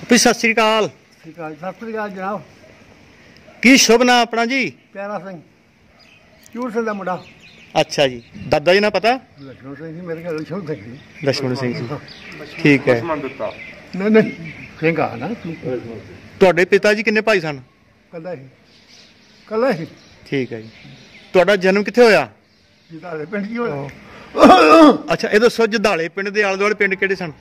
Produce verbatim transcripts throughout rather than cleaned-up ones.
भी सत श्री अकाल। सत श्री अकाल जनाब। की शुभ नाम अपना जी? प्यारा सिंह, चूड़ सिंह दा मुंडा। अच्छा जी, दादा जी ना पता? लक्ष्मण सिंह जी, मेरे ख्याल लक्ष्मण सिंह जी। लक्ष्मण सिंह जी, ठीक है। नहीं नहीं सिंह आ ना। ਤੁਹਾਡੇ पिता जी किन्ने भाई सन? कला ही कला ही। ठीक है जी। ਤੁਹਾਡਾ जन्म कित्थे होया? जदाले पिंड जी होया। अच्छा ये दसो जदाले पिंड दे आले दुआले पिंड किहड़े सन?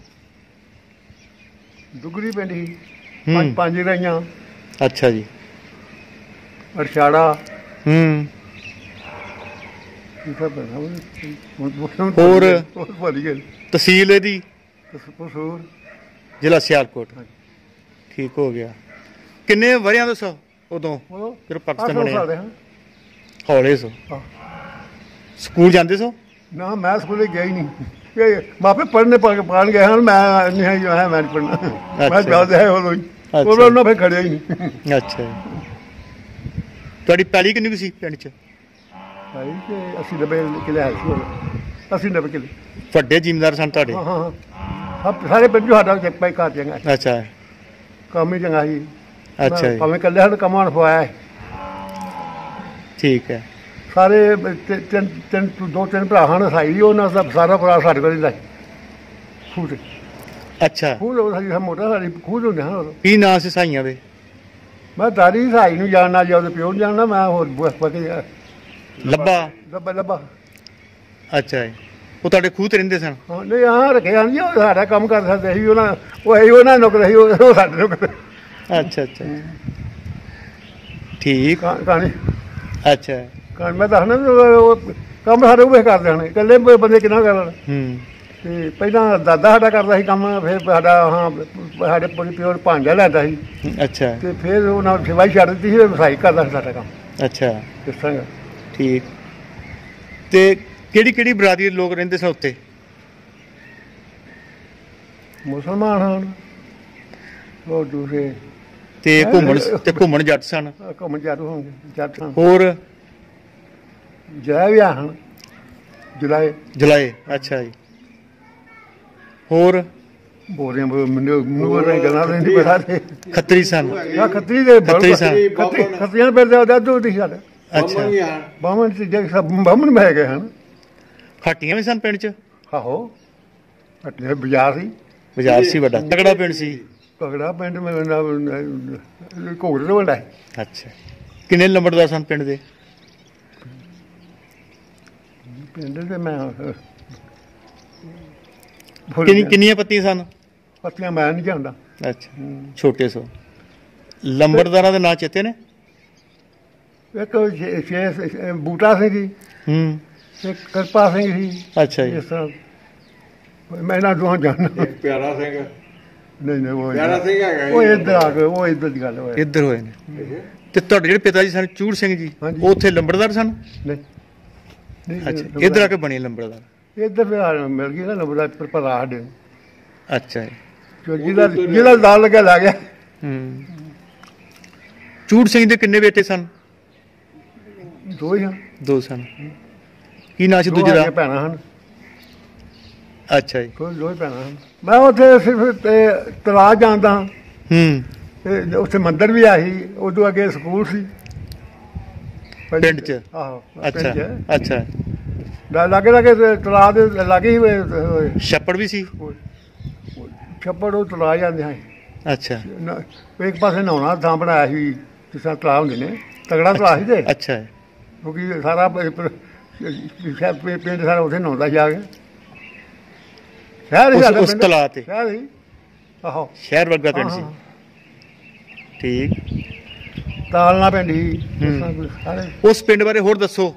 दुगरी पिंड ही, पंज पंज रहियां। अच्छा जी। अरछाड़ा। हम्म और तहसील एदी कसूर, जिला सियालकोट। ठीक हो गया। किन्ने वरियां दसो उदों जदों पाकिस्तान बनिया? हौले सो। स्कूल जांदे सो? ना मैं स्कूल गया ही नहीं, मापे पढ़ने पढ़न गए हैं। मैं नहीं है, मैं नहीं पढ़ना। मैं ज्यादा है वो उन्होंने फिर खड़िया ही नहीं। अच्छा तुहाडी पैली किन्नी कुछ सी पिंड च? अस्सी नब्बे किले है सी, अस्सी नब्बे किले। ਵੱਡੇ ਜ਼ਿਮੀਂਦਾਰ ਸਨ ਤੁਹਾਡੇ? हाँ हाँ सब सारे पिंड साडा भाई घर चंगा। अच्छा काम ही चंगा ही। अच्छा जी। भावें कल्ले साडा काम पवाया है। ठीक है। सारे तीन तीन दो तीन भरा हैं साई, उन्होंने सब सारा भरा साढ़े को दिंदा खूह। अच्छा खूह मोटा साड़ी खूह होंगे हैं। की नाम से साइयां दे? मैं दारी साई नूं जानना या ਉਹਦੇ ਪਿਓ ਨੂੰ जानना, मैं होर पता ਲੱਭਾ ਲੱਭਾ ਲੱਭਾ। अच्छा है। वो ਤੁਹਾਡੇ ਖੂਹ ਤੇ ਰਹਿੰਦੇ ਸਨ? ਹਾਂ ਨਹੀਂ ਹਾਂ ਰੱਖਿਆ ਨਹੀਂ, ਉਹ ਸਾਡਾ ਕੰਮ ਕਰ ਸਕਦੇ ਸੀ। ਉਹਨਾਂ ਉਹ ਅਸੀਂ ਉਹਨਾਂ ਨੌਕਰ ਸੀ, ਉਹ ਸਾਡੇ ਨੌਕਰ। अच्छा अच्छा ठीक। ਕਹਾਣੀ अच्छा ਕਹਾਣੀ ਮੈਂ ਦੱਸਣਾ ਕੰਮ ਸਾਡੇ ਉਹ ਕਰਦੇ ਹਨ, ਇਕੱਲੇ ਬੰਦੇ ਕਿੰਨਾ ਕਰਨ। ਹੂੰ ਤੇ ਪਹਿਲਾਂ ਦਾਦਾ ਸਾਡਾ ਕਰਦਾ ਸੀ ਕੰਮ, ਫਿਰ ਸਾਡਾ ਹਾਂ ਸਾਡੇ ਪਿਓ ਨੇ ਭਾਂਜਾ ਲੈਂਦਾ ਸੀ। अच्छा ਤੇ ਫਿਰ ਉਹਨਾਂ ਸਿਵਾਈ ਛੱਡ ਦਿੱਤੀ ਸੀ, ਵਸਾਈ ਕਰਦਾ ਸੀ ਸਾਡਾ ਕੰਮ। अच्छा ਇਸ ਤਰ੍ਹਾਂ ठीक। ਤੇ ਕਿਹੜੀ ਕਿਹੜੀ ਬਰਾਦਰੀ ਦੇ ਲੋਕ ਰਹਿੰਦੇ ਸਨ ਉੱਤੇ? ਮੁਸਲਮਾਨ ਹਨ, ਉਹ ਦੂਸਰੇ ਤੇ ਘੁੰਮਣ ਤੇ ਘੁੰਮਣ ਜੱਟ ਸਨ। ਘੁੰਮਣ ਜੱਟ ਹੋਣਗੇ, ਜੱਟ ਹਨ। ਹੋਰ ਜੈ ਵੀ ਹਨ, ਜੁਲਾਏ ਜਲਾਏ। ਅੱਛਾ ਜੀ। ਹੋਰ ਬੋਰੀਆਂ ਮੂੰਹ ਰੇ ਗੱਲਾਂ ਨਹੀਂ ਪਤਾ ਤੇ ਖੱਤਰੀ ਸਨ? ਆ ਖੱਤਰੀ ਦੇ ਖੱਤਰੀ ਸਨ। ਖੱਤਰੀਆਂ ਦੇ ਦਾ ਦਾਦੂ ਦੀ ਸਾਡਾ। ਅੱਛਾ ਬਾਹਮਣ ਤੇ ਜੇ ਸਭ ਬਾਹਮਣ ਬਹਿ ਗਏ ਹਨ। ਹੱਟੀਆਂ ਵੀ ਸਨ ਪਿੰਡ ਚ? ਆਹੋ ਹੱਟੀਆਂ ਬਾਜ਼ਾਰ ਸੀ। ਬਾਜ਼ਾਰ ਸੀ ਵੱਡਾ, ਤਗੜਾ ਪਿੰਡ ਸੀ। ਤਗੜਾ ਪਿੰਡ ਮੇਰੇ ਘੋੜੇ ਤੋਂ ਵੱਡਾ। ਅੱਛਾ ਕਿੰਨੇ ਲੰਬੜਦਾਰ ਸਨ ਪਿੰਡ ਦੇ? ਪਿੰਡ ਦੇ ਮੈਂ ਕਿੰਨੀ ਕਿੰਨੀਆਂ ਪੱਤੀਆਂ ਸਨ? ਪੱਤੀਆਂ ਮੈਂ ਨਹੀਂ ਜਾਣਦਾ। ਅੱਛਾ ਛੋਟੇ ਸੋ। ਲੰਬੜਦਾਰਾਂ ਦੇ ਨਾਂ ਚੇਤੇ ਨੇ? ਇੱਕ ਛੇ ਬੂਟਾ ਸਿੰਘ ਜੀ, ਹੂੰ ਇੱਕ ਕਿਰਪਾ ਸਿੰਘ ਜੀ। ਅੱਛਾ ਜੀ। ਇਸ ਤਰ੍ਹਾਂ ਮੈਂ ਇਹਨਾਂ ਦੋਹਾਂ ਜਾਣਦਾ। ਪਿਆਰਾ ਸਿੰਘ ਨਹੀਂ ਨਹੀਂ ਉਹ ਪਿਆਰਾ ਸਿੰਘ ਹੈਗਾ, ਉਹ ਇੱਧਰ ਆ ਗਏ, ਉਹ ਇੱਧਰ ਦੀ ਗੱਲ ਹੋਈ। ਇੱਧਰ ਹੋਏ ਨੇ। ਤੇ ਤੁਹਾਡੇ ਜਿਹੜੇ ਪਿਤਾ ਜੀ ਸਨ ਚੂੜ ਸਿੰਘ ਜੀ, ਉਹ ਉੱਥੇ ਲੰਬੜਦਾਰ ਸਨ? ਨਹੀਂ ਅੱਛਾ ਇੱਧਰ ਆ ਕੇ ਬਣੇ ਲੰਬੜਦਾਰ? ਇੱਧਰ ਫਿਰ ਮਿਲ ਗਈ ਨਾ ਲੰਬੜਦਾਰ ਪਰ ਪਤਾ ਸਾਡੇ। ਅੱਛਾ ਜੀ। ਜਿਹਦਾ ਜਿਹਦਾ ਦਾਲ ਲੱਗਿਆ ਲੱਗ ਗਿਆ। ਹੂੰ ਚੂੜ ਸਿੰਘ ਦੇ ਕਿੰਨੇ ਬੇਟੇ ਸਨ? ਦੋ ਹੀ ਹਨ। ਦੋ ਸਨ। ਕੀ ਨਾਂ ਸੀ ਦੂਜੇ ਦਾ? ਭੈਣਾਂ ਹਨ। ਅੱਛਾ ਜੀ। ਦੋ ਹੀ ਭੈਣਾਂ ਹਨ। ਮੈਂ ਉੱਥੇ ਸਿਰਫ ਤਲਾਅ ਜਾਂਦਾ ਹਾਂ। ਹੂੰ ਤੇ ਉੱਥੇ ਮੰਦਿਰ ਵੀ ਆ ਸੀ, ਉਦੋਂ ਅੱਗੇ ਸਕੂਲ ਸੀ ਪਿੰਡ ਚ। ਆਹੋ ਅੱਛਾ ਅੱਛਾ। ਲਾਗੇ ਲਾਗੇ ਤਲਾਅ ਦੇ ਲਾਗੇ ਹੀ ਛੱਪੜ ਵੀ ਸੀ? ਛੱਪੜ ਉਹ ਤਲਾਅ ਜਾਂਦੇ ਹਾਂ। ਅੱਛਾ ਇੱਕ ਪਾਸੇ ਨਹਾਉਣਾ ਥਾਂ ਬਣਾਇਆ ਸੀ, ਜਿਸ ਤਰ੍ਹਾਂ ਤਲਾਅ ਹੁੰਦੇ ਨੇ, ਤਗੜਾ ਤਲਾਅ ਸੀ। ਤੇ ਅੱਛਾ ਕਿਉਂਕਿ ਸਾਰਾ ਪਿੰਡ ਸਾਰਾ ਉੱਥੇ ਨਹਾਉਂਦਾ ਜਾ ਕੇ। ਸ਼ਹਿਰ ਉਸ ਤਲਾਅ ਤੇ? ਸ਼ਹਿਰ ਸੀ। ਆਹੋ ਸ਼ਹਿਰ ਵਰਗਾ ਪਿੰਡ ਸੀ। ਠੀਕ। ਤਾਲਨਾ ਪਿੰਡ ਸੀ ਸਾਰੇ। ਉਸ ਪਿੰਡ ਬਾਰੇ ਹੋਰ ਦੱਸੋ,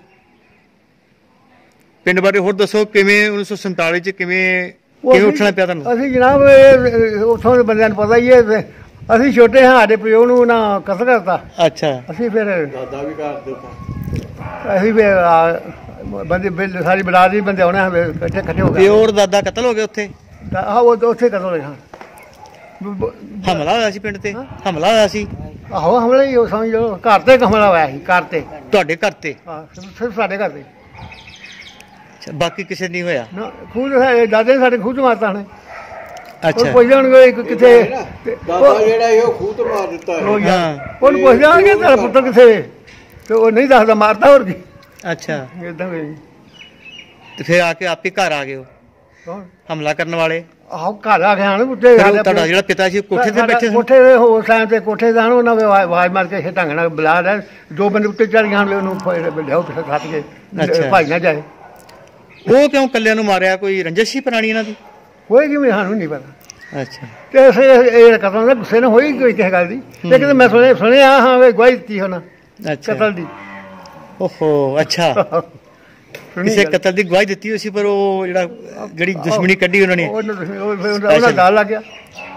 ਪਿੰਡ ਬਾਰੇ ਹੋਰ ਦੱਸੋ। ਕਿਵੇਂ ਉੱਨੀ ਸੌ ਸੰਤਾਲੀ ਚ ਕਿਵੇਂ ਕਿਵੇਂ ਉੱਠਣਾ ਪਿਆ ਤੁਹਾਨੂੰ? ਅਸੀਂ ਜਨਾਬ ਉੱਥੋਂ ਦੇ ਬੰਦਿਆਂ ਨੂੰ ਪਤਾ ਹੀ ਹੈ, ਅਸੀਂ ਛੋਟੇ ਹਾਂ, ਸਾਡੇ ਪਿਓ ਨੂੰ ਨਾ ਕਤਲ ਕਰਤਾ। ਅੱਛਾ। ਅਸੀਂ ਫਿਰ ਦਾਦਾ ਵੀ ਕਰ ਦਿੱਤਾ। ਅਸੀਂ ਫਿਰ ਬੰਦੇ ਸਾਰੀ ਬਰਾਦਰੀ ਬੰਦੇ ਆਉਣੇ ਇਕੱਠੇ ਇਕੱਠੇ ਹੋ ਗਏ। ਪਿਓ ਔਰ ਦਾਦਾ ਕਤਲ ਹੋ ਗਏ ਉੱਥੇ? ਆਹ ਉਹ ਉੱਥੇ ਕਤਲ ਹੋਏ। ਹਾਂ ਹਮਲਾ ਹੋਇਆ ਸੀ ਪਿੰਡ ਤੇ? ਹਮਲਾ ਹੋਇਆ ਸੀ? ਆਹੋ ਹਮਲਾ ਹੀ ਸਮਝ ਲਓ, ਘਰ ਤੇ ਹਮਲਾ ਹੋਇਆ ਸੀ। ਘਰ ਤੇ? ਤੁਹਾਡੇ ਘਰ ਤੇ? ਹਾਂ ਸਿਰਫ ਸਾਡੇ ਘਰ ਤੇ। ਬਾਕੀ ਕਿਸੇ ਨਹੀਂ ਹੋਇਆ? ਨਾ ਖੂਹ ਦਾਦੇ ਨੇ ਸਾਡੇ ਖੂਹ ਚ ਮਾਰਤਾ ਨੇ। ਅੱਛਾ ਪੁੱਛ ਜਾਣਗੇ ਕਿੱਥੇ ਦਾਦਾ ਜਿਹੜਾ ਇਹ ਖੂਹ ਤੋਂ ਮਾਰ ਦਿੱਤਾ ਹੈ। ਹਾਂ ਉਹਨੂੰ ਪੁੱਛ ਜਾਣਗੇ ਤੇਰਾ ਪੁੱਤਰ ਕਿੱਥੇ, ਤੇ ਉਹ ਨਹੀਂ ਦੱਸਦਾ, ਮਾਰਤਾ ਹੋਰ ਕੀ। ਅੱਛਾ ਏਦਾਂ ਹੋਈ। ਤੇ ਫਿਰ ਆ ਕੇ ਆਪੇ ਘਰ ਆ ਗਏ ਹੋ ਕੌਣ? ਹਮਲਾ ਕਰਨ ਵਾਲੇ? ਆਹੋ ਘਰ ਆ ਗਿਆ ਨਾ ਉੱਤੇ। ਫਿਰ ਉਹ ਤੁਹਾਡਾ ਜਿਹੜਾ ਪਿਤਾ ਸੀ ਕੋਠੇ ਤੇ ਬੈਠੇ ਸੀ? ਕੋਠੇ ਦੇ ਹੋਰ ਟਾਈਮ ਤੇ ਕੋਠੇ ਦਾ ਉਹਨਾਂ ਨੇ ਆਵਾਜ਼ ਮਾਰ ਕੇ ਢੰਗ ਨਾਲ ਬੁਲਾ ਲਿਆ। ਦੋ ਬੰਦੇ ਉੱਤੇ ਚੜ ਗਏ ਹਨ, ਉਹਨੂੰ ਲਿਆਓ ਪਿੱਛੇ ਖੱਤ ਕੇ ਭਾਈ ਨਾ ਜਾਏ। ਉਹ ਕਿਉਂ ਕੱਲਿਆਂ ਨੂੰ ਮਾਰਿਆ? ਕੋਈ ਰੰਜਿਸ਼ ਸੀ ਪੁਰਾਣੀ ਇਹਨਾਂ ਦੀ? ਹੋਏਗੀ ਵੀ ਸਾਨੂੰ ਨਹੀਂ ਪਤਾ। ਅੱਛਾ ਤੇ ਇਹ ਕਤਲ ਦਾ ਗੁੱਸੇ ਨਾਲ ਹੋਈ ਕੋਈ ਕਿਸੇ ਗੱਲ ਦੀ, ਲੇਕਿਨ ਮੈਂ ਸੁਣਿਆ ਸੁਣਿਆ ਹਾਂ ਵੀ ਗਵਾਹੀ ਦਿੱਤੀ ਹੋਣਾ ਕਤਲ ਦੀ। ਓਹੋ ਅੱਛਾ ਕਿਸੇ ਕਤਲ ਦੀ ਗਵਾਹੀ ਦਿੱਤੀ ਹੋਈ ਸੀ, ਪਰ ਉਹ ਜਿਹੜਾ ਜਿਹੜੀ ਦੁਸ਼ਮਣੀ ਕੱਢੀ ਉਹਨਾਂ ਨੇ ਉਹਨਾਂ ਦਾ ਲੱਗ ਗਿਆ।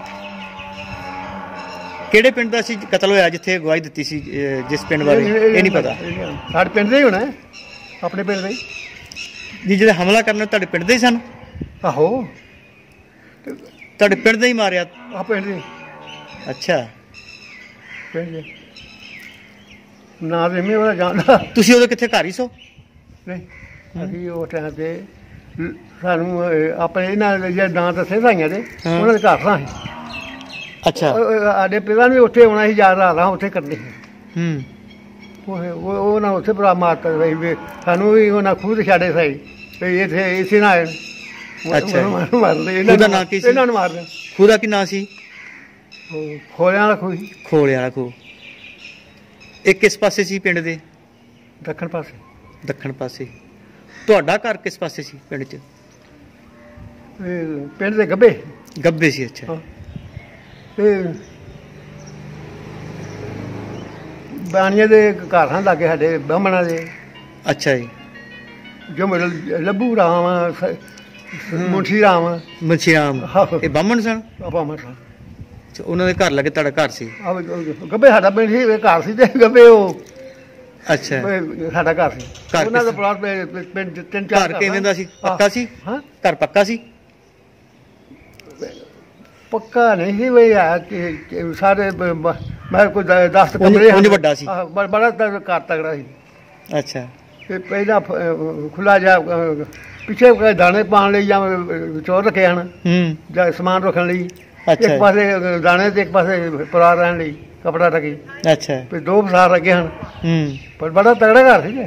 ਕਿਹੜੇ ਪਿੰਡ ਦਾ ਸੀ ਕਤਲ ਹੋਇਆ ਜਿੱਥੇ ਗਵਾਹੀ ਦਿੱਤੀ ਸੀ? ਜਿਸ ਪਿੰਡ ਬਾਰੇ ਇਹ ਨਹੀਂ ਪਤਾ। ਸਾਡੇ ਪਿੰਡ ਦੇ ਹੀ ਹੋਣਾ, ਆਪਣੇ ਪਿੰਡ ਦੇ ਹੀ ਜੀ। ਜਿਹੜੇ ਹਮਲਾ ਕਰਨਾ ਤੁਹਾਡੇ ਪਿੰਡ ਦੇ ਹੀ ਸਨ? ਆਹੋ ਤੁਹਾਡੇ ਪਿੰਡ ਦੇ ਹੀ ਮਾਰਿਆ? ਆ ਪਿੰਡ ਦੇ। ਅੱਛਾ ਪਿੰਡ ਦੇ ਨਾ ਦੇ ਮੈਂ ਉਹਦਾ ਜਾਣਦਾ। ਤੁਸੀਂ ਉਦੋਂ ਕਿੱਥੇ ਘਰ ਹੀ ਸੋ? ਨਹੀਂ ਅਸੀਂ ਉਹ ਟਾਈਮ ਤੇ ਸਾਨੂੰ ਆਪਣੇ ਇਹਨਾਂ ਦੇ ਜਿਹੜੇ ਨਾਂ ਦੱਸੇ ਸਾਈਆਂ ਦੇ ਉਹਨਾਂ ਦੇ ਘਰ ਸਾਂ। ਅੱਛਾ ਸਾਡੇ ਪਿਤਾ ਨੇ ਉੱਥੇ ਆਉਣਾ ਸੀ, ਯਾਦ ਰਾਤਾਂ ਉੱਥੇ ਕਰਨੀ ਸੀ। ਹੂੰ ਉਹ ਉਹਨਾਂ ਉੱਥੇ ਭਰਾ ਮਾਰਤਾ ਸੀ, ਸਾਨੂੰ ਵੀ ਉਹਨਾਂ ਖੁਦ ਛੱਡੇ ਸਹੀ ਵੀ ਇੱਥੇ ਇਸੇ ਨਾਲ ਆਏ। ਅੱਛਾ ਮਾਰਦੇ ਖੂਹ ਦਾ ਨਾਂ ਕੀ ਸੀ? ਇਹਨਾਂ ਨੂੰ ਮਾਰਦੇ। ਖੂਹ ਦਾ ਕੀ ਨਾਂ ਸੀ? ਖੋਲਿਆਂ ਵਾਲਾ ਖੂਹ। ਖੋਲਿਆਂ ਵਾਲਾ ਖੂਹ। ਇਹ ਕਿਸ ਪਾਸੇ ਸੀ ਪਿੰਡ ਦੇ? ਦੱਖਣ ਪਾਸੇ। ਦੱਖਣ ਪਾਸੇ। ਤੁਹਾਡਾ ਘਰ ਕਿਸ ਪਾਸੇ ਸੀ ਪਿੰਡ 'ਚ? ਪਿੰਡ ਦੇ ਗੱਬੇ। ਗੱਬੇ ਸੀ। ਅੱਛਾ ਤੇ ਬਾਣੀਆਂ ਦੇ ਘਰ ਹਨ ਲਾਗੇ ਸਾਡੇ ਬਾਹਮਣਾ ਦੇ। ਅੱਛਾ ਜੀ। ਜੋ ਮੇਰੇ ਲੱਭੂ ਰਾਮ, ਮੁੰਸ਼ੀ ਰਾਮ, ਮੁੰਸ਼ੀ ਰਾਮ ਇਹ ਬਾਹਮਣ ਸਨ? ਬਾਹਮਣ ਸਨ। ਅੱਛਾ ਉਹਨਾਂ ਦੇ ਘਰ ਲੱਗੇ ਤੁਹਾਡਾ ਘਰ ਸੀ? ਗੱਬੇ ਸਾਡਾ ਪਿੰਡ ਸੀ, ਘਰ ਸੀ ਤੇ ਗੱਬੇ ਉਹ ਅੱਛਾ ਸਾਡਾ ਘਰ ਸੀ। ਉਹਨਾਂ ਦਾ ਪਲਾਟ ਪਿੰਡ ਤਿੰਨ ਚਾਰ। ਘਰ ਕਿਵੇਂ ਦਾ ਸੀ? ਪੱਕਾ ਸੀ? ਹਾਂ ਘਰ ਪੱਕਾ ਸੀ? ਪੱਕਾ ਨਹੀਂ ਸੀ ਬਈ ਆ ਕਿ ਸਾਰੇ ਮੈਂ ਕੋਈ ਦਸ ਕਮਰੇ ਉਂਝ ਵੱਡਾ ਸੀ? ਬੜਾ ਘਰ ਤਗੜਾ ਸੀ। ਅੱਛਾ ਤੇ ਪਹਿਲਾਂ ਖੁੱਲਾ ਜਾ ਪਿੱਛੇ ਦਾਣੇ ਪਾਉਣ ਲਈ ਜਾਂ ਚੋਰ ਰੱਖੇ ਹਨ ਹੂੰ ਜਾਂ ਸਮਾਨ ਰੱਖਣ ਲਈ। ਅੱਛਾ ਇੱਕ ਪਾਸੇ ਦਾਣੇ ਤੇ ਇੱਕ ਪਾਸੇ ਪਰਾਰ ਰਹਿਣ ਲਈ ਕਪੜਾ ਰੱਖੀ। ਅੱਛਾ ਤੇ ਦੋ ਫਸਾਰ ਲੱਗੇ ਹਨ। ਹੂੰ ਪਰ ਬੜਾ ਤਗੜਾ ਘਰ ਸੀ।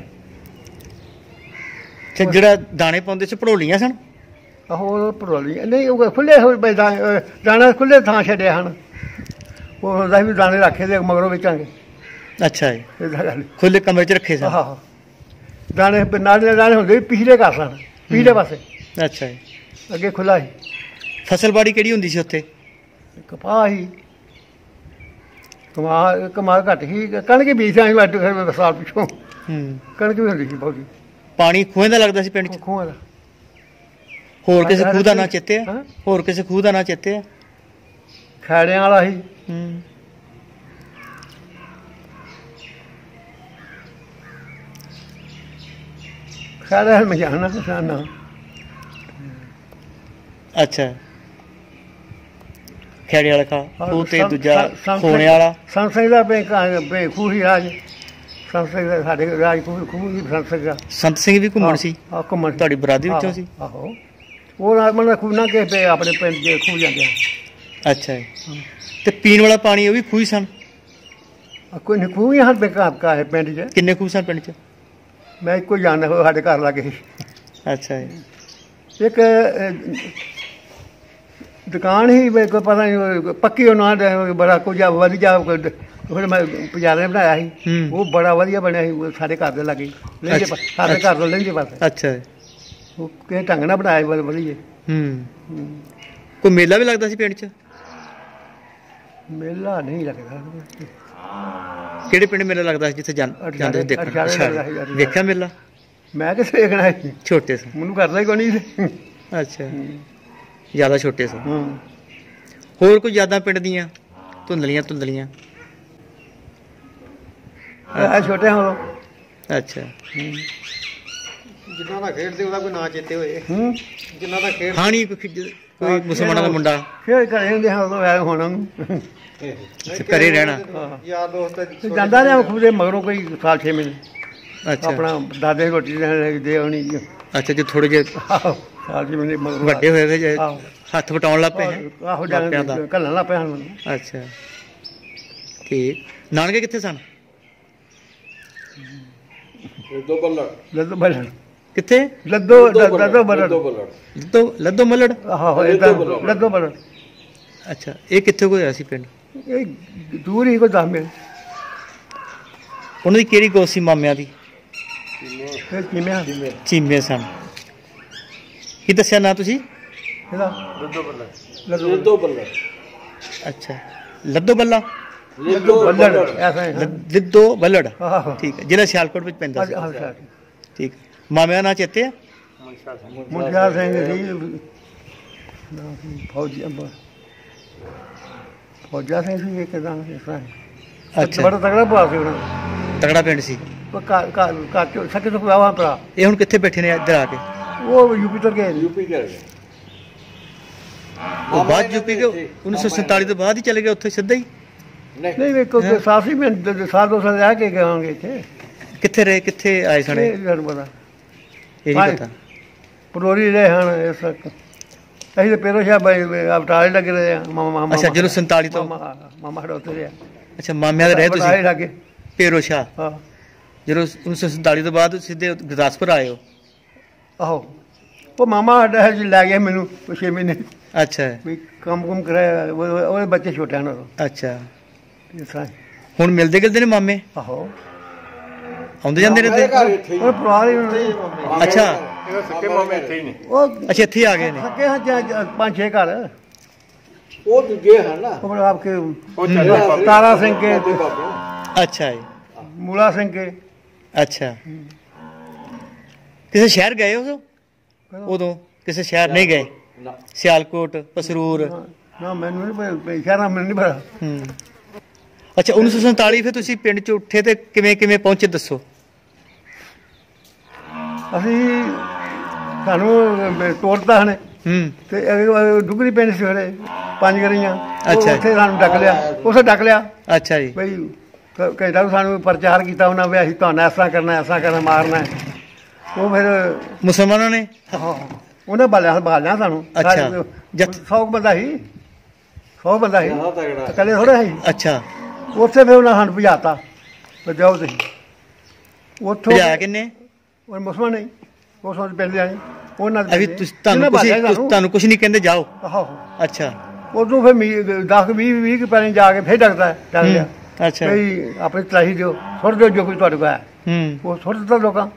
ਤੇ ਜਿਹੜਾ ਦਾਣੇ ਪਾਉਂਦੇ ਸੀ ਭੜੋਲੀਆਂ ਸਨ? ਆਹੋ ਭੜੋਲੀ ਨਹੀਂ, ਉਹ ਖੁੱਲੇ ਹੋਏ ਦਾਣੇ ਖੁੱਲੇ ਥਾਂ ਛੱਡਿਆ ਹਨ। ਉਹ ਹੁੰਦਾ ਵੀ ਦਾਣੇ ਰੱਖੇ ਦੇ ਮਗਰੋਂ ਵੇਚਾਂਗੇ। ਅੱਛਾ ਜੀ ਇਹਦਾ ਗੱਲ ਖੁੱਲੇ ਕਮਰੇ 'ਚ ਰੱਖੇ ਸਨ? ਆਹੋ ਦਾਣੇ ਨਾਲੇ ਦੇ ਦਾਣੇ ਹੁੰਦੇ ਪਿਛਲੇ ਘਰ ਸਨ, ਪਿਛਲੇ ਪਾਸੇ। ਅੱਛਾ ਜੀ ਅੱਗੇ ਖੁੱਲਾ ਸੀ। ਫਸਲਬਾੜੀ ਕਿਹੜੀ ਹੁੰਦੀ ਸੀ ਉੱਥੇ? ਕਪਾਹ ਸੀ। ਕਮਾਲ ਕਮਾਲ ਘੱਟ ਸੀ। ਕਣਕ ਬੀਜ ਆਈ ਵੱਟ ਸਾਲ ਪਿੱਛੋਂ। ਹੂੰ ਕਣਕ ਵੀ ਹੁੰਦੀ ਸੀ ਬਹੁਤੀ। ਪਾਣੀ ਖੂਹਾਂ ਦਾ ਲੱਗਦਾ ਸੀ ਪਿੰਡ 'ਚ? ਖੂਹਾਂ ਦਾ। ਹੋਰ ਕਿਸੇ ਖੂਹ ਦਾ ਨਾਂ ਚੇਤੇ ਆ? ਹੋਰ ਕਿਸੇ ਖੂਹ ਦਾ ਨਾਂ ਚੇਤੇ ਆ? ਖੈੜਿਆਂ ਵਾਲਾ ਸੀ। ਹੂੰ ਖੈੜਾ ਮੈਂ ਜਾਣਦਾ ਕਿਸਾਨਾ। ਅੱਛਾ ਖੈੜੇ ਵਾਲਾ ਖਾ ਖੂਹ ਤੇ ਦੂਜਾ ਖੋਣੇ ਵਾਲਾ ਸੰਸਦ ਦਾ ਬੇ ਖੂਹ ਹੀ ਰਾਜ। ਸੰਸਦ ਦਾ ਸਾਡੇ ਰਾਜ ਖੂਹ ਖੂਹ ਹੀ ਸੰਸਦ ਦਾ। ਸੰਤ ਸਿੰਘ ਵੀ ਘੁੰਮਣ ਸੀ? ਆ ਘੁੰਮਣ ਤੁਹਾਡੀ ਬਰਾਦਰੀ ਵਿੱਚੋਂ ਸੀ? ਆਹੋ ਉਹ ਮਤਲਬ ਖੂਹ ਨਾ ਕੇ ਆਪਣੇ ਪਿੰਡ ਦੇ ਖੂਹ ਜਾਂਦੇ ਆ। ਅੱਛਾ ਜੀ ਤੇ ਪੀਣ ਵਾਲਾ ਪਾਣੀ ਉਹ ਵੀ ਖੂਹ ਹੀ ਸਨ? ਕੋਈ ਨਹੀਂ ਖੂਹ ਹੀ ਹਰ ਬੇਕਾਰ ਕਾ ਹੈ ਪਿੰਡ 'ਚ। ਕਿੰਨੇ ਖੂਹ ਸਨ ਪਿੰਡ 'ਚ? ਮੈਂ ਇੱਕੋ ਜਾਣਦਾ ਸਾਡੇ ਘਰ ਲਾਗੇ। ਅੱਛਾ ਜੀ ਇੱਕ ਦੁਕਾਨ ਹੀ ਕੋਈ ਪਤਾ ਨਹੀਂ ਪੱਕੀ ਉਹਨਾਂ ਦਾ ਬੜਾ ਕੁਝ ਵਧੀਆ ਮੈਂ ਪੁਜਾਰੇ ਬਣਾਇਆ ਸੀ। ਉਹ ਬੜਾ ਵਧੀਆ ਬਣਿਆ ਸੀ ਸਾਡੇ ਘਰ ਦੇ ਲਾਗੇ ਲਹਿੰਦੇ ਪਾਸੇ, ਸਾਡੇ ਘਰ ਤੋਂ ਲਹਿੰਦੇ ਪਾਸੇ। ਅੱਛਾ ਉਹ ਕਿਸੇ ਢੰਗ ਨਾਲ ਬਣਾਇਆ ਬੜਾ ਵਧੀਆ। ਹੂੰ ਕੋਈ ਮੇਲਾ ਵੀ ਲੱਗਦਾ ਸੀ ਪਿੰਡ 'ਚ? ਮੇਲਾ ਨਹੀਂ ਲੱਗਦਾ। ਕਿਹੜੇ ਪਿੰਡ ਮੇਲਾ ਲੱਗਦਾ ਸੀ ਜਿੱਥੇ ਜਾਂਦੇ ਸੀ ਦੇਖਣ? ਵੇਖਿਆ ਮੇਲਾ? ਮੈਂ ਕਿੱਥੇ ਵੇਖਣਾ ਸੀ, ਛੋਟੇ ਸੀ ਮੈਨੂੰ ਕਰਦਾ ਹੀ ਕੋਈ ਨਹੀਂ ਸੀ। ਅੱਛਾ ਜ਼ਿਆਦਾ ਛੋਟੇ ਸੀ। ਹਾਂ ਹੋਰ ਕੋਈ ਯਾਦਾਂ ਪਿੰਡ ਦੀਆਂ ਧੁੰਦਲੀਆਂ ਧੁੰਦਲੀਆਂ? ਆ ਛੋਟੇ ਹਾਂ। ਅੱਛਾ ਜਿੰਨਾ ਦਾ ਖੇਡਦੇ ਉਹਦਾ ਕੋਈ ਨਾਂ ਚੇਤੇ ਹੋਏ? ਹੂੰ ਜਿੰਨਾ ਦਾ ਖੇਡ ਹਾਂ ਨਹੀਂ ਕੋਈ ਮੁਸਲਮਾਨਾਂ ਦਾ ਮੁੰਡਾ ਖੇਡ ਘਰੇ ਹੁੰਦੇ ਹਾਂ ਉਦੋਂ ਆਏ ਹੋਣਾ ਘਰੇ ਰਹਿਣਾ? ਯਾਰ ਦੋਸਤ ਜਾਂਦਾ ਰਿਹਾ ਖੁਦੇ ਮਗਰੋਂ ਕੋਈ ਸਾਲ ਛੇ ਮਹੀਨੇ। ਅੱਛਾ ਆਪਣਾ ਦਾਦੇ ਰੋਟੀ ਦੇ ਆਉਣੀ। ਅੱਛਾ ਜੀ ਥੋੜੇ ਜਿਹੇ ਸਾਲ ਜੀ ਮੈਨੇ ਮਗਰ ਵੱਡੇ ਹੋਏ ਵੇ ਜੇ ਆਹੋ ਹੱਥ ਵਟਾਉਣ ਲੱਗ ਪਏ ਹੈ ਆਹੋ ਮਾਪਿਆਂ ਦਾ। ਜਾਨ ਕੱਲਣ ਲੱਗ ਪਿਆ ਹਨ ਮੈਨੂੰ ਅੱਛਾ ਠੀਕ। ਨਾਨਕੇ ਕਿੱਥੇ ਸਨ? ਲੱਦੋ ਬੱਲੜ ਲੱਦੋ ਬਲਣ ਕਿੱਥੇ? ਲੱਦੋ ਲੱਦੋ ਬਲਣ ਲੱਦੋ ਬੱਲੜ ਲੱਦੋ ਲੱਦੋ ਮੱਲੜ। ਆਹੋ ਇਦਾਂ ਲੱਦੋ ਬਲਣ। ਅੱਛਾ ਇਹ ਕਿੱਥੇ ਕੋਈ ਹੋਇਆ ਸੀ ਪਿੰਡ? ਇਹ ਦੂਰ ਹੀ ਕੋਈ ਦਸ ਮਿੰਟ ਉਹਨਾਂ ਦੀ ਕਿਹੜੀ ਗੋਤ ਸੀ ਮਾਮਿਆਂ ਦੀ? ਫਿਰ ਕਿਵੇਂ ਚੀਮੇ ਸਨ। ਕੀ ਦੱਸਿਆ ਨਾ ਤੁਸੀਂ? ਇਹਦਾ ਲੱਦੋ ਬੱਲੜ ਲੱਦੋ ਲੱਦੋ ਬੱਲੜ ਅੱਛਾ ਲੱਦੋ ਬੱਲਾ ਲੱਦੋ ਬਲਣ ਬੱਲੜ ਐਸਾ ਹੈ ਲੱਦੋ ਬੱਲੜ। ਆਹੋ ਠੀਕ ਹੈ ਜ਼ਿਲ੍ਹਾ ਸਿਆਲਕੋਟ ਵਿੱਚ ਪੈਂਦਾ ਸੀ। ਆਹ ਸਾਹ ਠੀਕ ਮਾਮਿਆਂ ਨਾਲ ਚੇਤੇ ਆ? ਮੁੰਡਿਆ ਸਿੰਘ ਸੀ ਫੌਜੀ ਅੰਬਾ ਫੌਜਾ ਸਿੰਘ ਸੀ ਇਹ ਕਿਦਾਂ ਇਸ ਤਰ੍ਹਾਂ ਅੱਛਾ ਬੜਾ ਤਗੜਾ ਭਰਾ ਸੀ ਉਹਨਾਂ ਤਗੜਾ ਪਿੰਡ ਸੀ। ਦਾ ਘਰ ਘਰ ਚੋਂ ਸਕੇ ਤੋਂ ਵਿਆਹਾਂ ਭਰਾ ਇਹ ਹੁਣ ਕਿੱਥੇ ਬੈਠੇ ਨੇ ਇੱਧਰ ਆ ਕੇ? ਉਹ ਯੂਪੀ ਤੋਂ ਗਏ ਯੂਪੀ ਚਲ ਗਿਆ ਉਹ ਬਾਅਦ ਯੂਪੀ ਕੇ ਉੱਨੀ ਸੌ ਸੰਤਾਲੀ ਤੋਂ ਬਾਅਦ ਹੀ ਚਲੇ ਗਏ ਉੱਥੇ ਸਿੱਧਾ ਹੀ? ਨਹੀਂ ਵੇਖੋ ਸਾਫੀ ਮੈਂ ਸਾਲ ਦੋ ਸਾਲ ਰਹਿ ਕੇ ਗਵਾਂਗੇ ਇੱਥੇ ਕਿੱਥੇ ਰਹੇ ਕਿੱਥੇ ਆਏ ਸਣੇ? ਇਹ ਤੁਹਾਨੂੰ ਪਤਾ ਇਹ ਨਹੀਂ ਪਤਾ। ਪਰੋਰੀ ਰਹੇ ਹਨ ਇਸ ਵਕਤ ਅਸੀਂ ਤਾਂ ਪੇਰੋ ਸ਼ਾਹ ਬਾਈ ਅਵਟਾਲੇ ਲੱਗ ਰਹੇ ਆ ਮਾਮਾ ਮਾਮਾ ਅੱਛਾ ਜਦੋਂ ਸੰਤਾਲੀ ਤੋਂ ਮਾਮਾ ਮਾਮਾ ਸਾਡਾ ਉੱਥੇ ਰਿਹਾ ਅੱਛਾ ਮਾਮਿਆਂ ਦੇ ਰਹੇ ਅਵਟਾਲੇ ਤੁਸੀਂ ਲੱਗੇ ਪੇਰੋ ਸ਼ਾਹ। ਹਾਂ ਜਦੋਂ ਉੱਨੀ ਸੌ ਸੰਤਾਲੀ ਤੋਂ ਬਾਅਦ ਸਿੱਧੇ ਗੁਰਦਾਸਪੁਰ ਆਏ ਹੋ? ਆਹੋ ਉਹ ਮਾਮਾ ਸਾਡਾ ਜੀ ਲੈ ਗਿਆ ਮੈਨੂੰ ਛੇ ਮਹੀਨੇ ਅੱਛਾ ਵੀ ਕੰਮ ਕੁਮ ਕਰਾਇਆ ਉਹ- ਉਹਦੇ ਬੱਚੇ ਛੋਟੇ ਹਨ ਉਦੋਂ ਅੱਛਾ ਇਸ ਤਰ੍ਹਾਂ ਹੁਣ ਮਿਲਦੇ ਗਿਲਦੇ ਨੇ ਮਾਮੇ? ਆਹੋ ਆਉਂਦੇ ਜਾਂਦੇ ਘਰ ਰਹਿੰਦੇ? ਇੱਥੇ ਹੀ ਉਹ ਪਰਿਵਾਰ ਹੀ ਉਹਨਾਂ ਦਾ। ਅੱਛਾ ਇਹਦਾ ਸੱਕੇ ਮਾਮੇ ਇੱਥੇ ਹੀ ਨੇ ਉਹ ਅੱਛਾ ਇੱਥੇ ਆ ਗਏ ਨੇ। ਸਕੇ ਹਾਂ ਜਾਂ- ਜਾਂ ਪੰਜ ਛੇ ਘਰ ਉਹ ਦੂਜੇ ਹਨ ਨਾ ਉਹ ਆਪ ਕੇ ਉਹ ਚੱਲੇ ਤਾਰਾ ਸਿੰਘ ਕੇ ਅੱਛਾ ਜੀ ਮੂਲਾ ਸਿੰਘ ਕੇ ਅੱਛਾ ਕਿਸੇ ਸ਼ਹਿਰ ਗਏ ਹੋ ਉਦੋਂ? ਕਿਸੇ ਸ਼ਹਿਰ ਨਹੀਂ ਗਏ? ਨਾ ਸਿਆਲਕੋਟ ਪਸਰੂਰ? ਨਾ ਮੈਨੂੰ ਨਹੀਂ ਸ਼ਹਿਰਾਂ ਮੈਨੂੰ ਨਹੀਂ ਪਤਾ ਹੂੰ ਅੱਛਾ ਉੱਨੀ ਸੌ ਸੰਤਾਲੀ ਫਿਰ ਤੁਸੀਂ ਪਿੰਡ ਚ ਉੱਠੇ ਤੇ ਕਿਵੇਂ ਕਿਵੇਂ ਪਹੁੰਚੇ ਦੱਸੋ? ਅਸੀਂ ਸਾਨੂੰ ਤੋੜਤਾ ਹਨੇ ਹੂੰ ਤੇ ਡੁਗਰੀ ਪਿੰਡ ਸੀ ਹਰੇ ਪੰਜ ਗਰੀਆਂ ਉਹ ਅੱਛਾ। ਉੱਥੇ ਸਾਨੂੰ ਡੱਕ ਲਿਆ ਉਸੇ ਡੱਕ ਲਿਆ ਅੱਛਾ ਜੀ ਬਈ ਕ- ਕਹਿੰਦਾ ਵੀ ਸਾਨੂੰ ਪ੍ਰਚਾਰ ਕੀਤਾ ਉਹਨਾਂ ਵੀ ਅਸੀਂ ਤੁਹਾਨੂੰ ਇਸ ਤਰ੍ਹਾਂ ਕਰਨਾ ਇਸ ਤਰ੍ਹਾਂ ਕਰਨਾ ਮਾਰਨਾ ਹੈ। ਉਹ ਫਿਰ ਮੁਸਲਮਾਨਾਂ ਨੇ? ਹਾਂ, ਉਹਨੇ ਬਾਲਿਆ ਬਾਲਿਆ ਸਾਨੂੰ ਅੱਛਾ। ਜੱਥ- ਸੌ ਬੰਦਾ ਸੀ ਸੌ ਬੰਦਾ ਸੀ ਜ਼ਿਆਦਾ ਤਗੜਾ ਇਕੱਲੇ ਥੋੜੇ ਸੀ ਅੱਛਾ ਉੱਥੇ ਫਿਰ ਉਹਨਾਂ ਸਾਨੂੰ ਭਜਾਤਾ ਵੀ ਜਾਓ ਤੁਸੀਂ ਉੱਥੋਂ ਭਜਾਇਆ ਕਿੰਨੇ? ਉਹ ਮੁਸਲਮਾਨ ਨਹੀਂ ਉਹ ਸੋਚ ਪਿੰਡ ਦੇ ਆਏ ਉਹਨਾਂ ਦੇ ਅਭੀ ਪਿੰਡ ਦੇ। ਤੁਸੀਂ ਤੁਹਾਨੂੰ ਜਿਹਨੇ ਕੁਛ ਬਾਲਿਆ ਸਾਨੂੰ। ਤੁਹਾਨੂੰ ਕੁਛ ਨਹੀਂ ਕਹਿੰਦੇ ਜਾਓ? ਆਹੋ ਅੱਛਾ ਉਦੋਂ ਫਿਰ ਦਸ ਵੀਹ ਵੀਹ ਕੁ ਪੈਣੇ ਜਾ ਕੇ ਫਿਰ ਡੱਕਦਾ ਡੱਕ ਲਿਆ ਹੂੰ, ਅੱਛਾ ਬਈ ਆਪਣੀ ਤਲਾਹੀ ਦਿਓ ਸੁੱਟ ਦਿਓ ਜੋ ਕੋਈ ਤੁਹਾਡੇ ਕੋਲ ਹੈ ਹੂੰ ਉਹ ਸੁੱਟ ਦਿੱਤਾ ਲੋਕਾਂ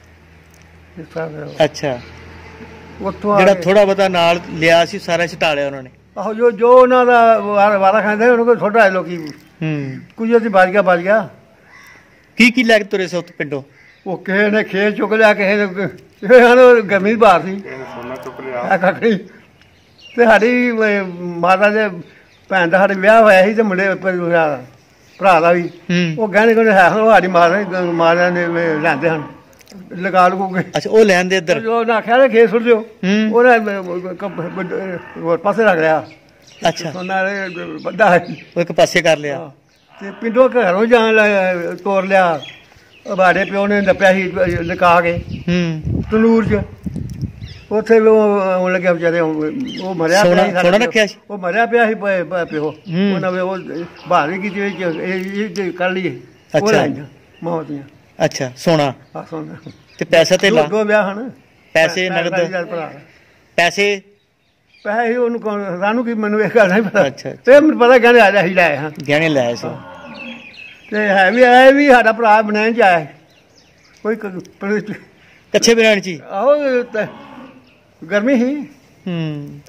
ਇਸ ਤਰ੍ਹਾਂ ਫਿਰ ਅੱਛਾ ਉੱਥੋਂ ਆ ਜਿਹੜਾ ਕੇ- ਥੋੜਾ ਬਹੁਤਾ ਨਾਲ ਲਿਆ ਸੀ ਸਾਰਾ ਛਟਾ ਲਿਆ ਉਹਨਾਂ ਨੇ? ਆਹੋ ਜੋ ਜੋ ਉਹਨਾਂ ਦਾ ਵਾਰ- ਵਾਰਾ ਖਾਂਦੇ ਉਹਨਾਂ ਕੋਲ ਸੁੱਟ ਆਏ ਲੋਕੀ ਹੂੰ ਕੁਝ ਅਸੀਂ ਬਾਜ ਗਿਆ ਬਾਜ ਗਿਆ ਕੀ ਕੀ ਲੈ ਕੇ ਤੁਰੇ ਸੋ ਪਿੰਡੋਂ? ਉਹ ਕਿਸੇ ਨੇ ਖੇਤ ਚੁੱਕ ਲਿਆ ਕਿਸੇ ਨੇ ਇਹ ਹਨ ਗਰਮੀ ਦੀ ਬਾਹਰ ਸੀ ਸੋਨਾ ਚੁੱਕ ਲਿਆ ਆ ਕੱਖੜੀ ਤੇ ਸਾਡੀ ਅਹ, ਮਾਤਾ ਦੇ ਭੈਣ ਦਾ ਸਾਡੇ ਵਿਆਹ ਹੋਇਆ ਸੀ ਤੇ ਮੁੰਡੇ ਭਰਾ ਭਰਾ ਦਾ ਵੀ ਹੂੰ ਉਹ ਗਹਿਣੇ ਕੋਲ ਹੈ ਉਹ ਸਾਡੀ ਮਾਤਾ ਮਾਤਾ ਨੇ ਲੈਂਦੇ ਹਨ ਲਗਾ ਲਗੂ ਕੇ ਅੱਛਾ ਉਹ ਲੈਣ ਦੇ ਇੱਧਰ? ਜੋ ਨਾ ਖਿਆ ਖੇਤ ਸੁੱਟ ਦਿਓ ਹੂੰ ਉਹਨੇ ਹੋਰ ਪਾਸੇ ਰੱਖ ਲਿਆ ਅੱਛਾ ਉਹਨਾਂ ਨੇ ਵੱਡਾ ਹੈ ਉਹ ਇੱਕ ਪਾਸੇ ਕਰ ਲਿਆ। ਤੇ ਪਿੰਡੋਂ ਘਰੋਂ ਜਾਣ ਲੱਗ- ਤੋਰ ਲਿਆ ਬਾੜੇ ਪਿਓ ਨੇ ਨੱਪਿਆ ਸੀ ਲਗਾ ਕੇ ਹੂੰ ਤਨੂਰ ਚ ਉੱਥੇ ਵੀ ਉਹ ਆਉਣ ਲੱਗਿਆ ਵਿਚਾਰੇ ਉਹ ਮਰਿਆ ਸੋਨਾ- ਸੀ ਸਾਡਾ ਸੋਨਾ ਪਿਓ। ਰੱਖਿਆ ਸੀ? ਉਹ ਮਰਿਆ ਪਿਆ ਸੀ ਪ- ਪ- ਪਿਓ ਹੂੰ। ਉਹਨਾਂ ਵੀ ਉਹ ਬਾਹਰ ਵੀ ਕੀਤੀ ਵਿੱਚ ਇਹ ਇਹ ਕਰ ਲਈਏ ਉਹ ਅੱਛਾ। ਲਾਈਆਂ ਮਾਵਤੀਆਂ ਅੱਛਾ ਸੋਨਾ ਆ ਸੋਨਾ ਤੇ ਪੈਸਾ ਤੇ ਦੋ ਲਾ ਦੋ ਵਿਆਹ ਹਨ ਪੈਸੇ ਭੈਣ- ਨਗਦ ਭੈਣ ਭਰਾ। ਪੈਸੇ? ਪੈਸੇ ਉਹਨੂੰ ਕੌਣ ਸਾਨੂੰ ਕੀ ਮੈਨੂੰ ਇਹ ਗੱਲ ਨਹੀਂ ਪਤਾ ਅੱਛਾ, ਅੱਛਾ। ਤੇ ਮੈਨੂੰ ਪਤਾ ਕਹਿੰਦੇ ਆ ਜਾ ਹੀ ਲਾਏ ਹਾਂ ਗਹਿਣੇ ਲਾਏ ਸੀ? ਤੇ ਹੈ ਵੀ ਇਹ ਵੀ ਸਾਡਾ ਭਰਾ ਬਣਾਉਣ ਚ ਆਇਆ ਕੋਈ ਕ- ਪਰ- ਕੱਛੇ ਬਣਾਉਣ ਚ ਹੀ? ਆਹੋ ਤੇ ਗਰਮੀ ਸੀ ਹੂੰ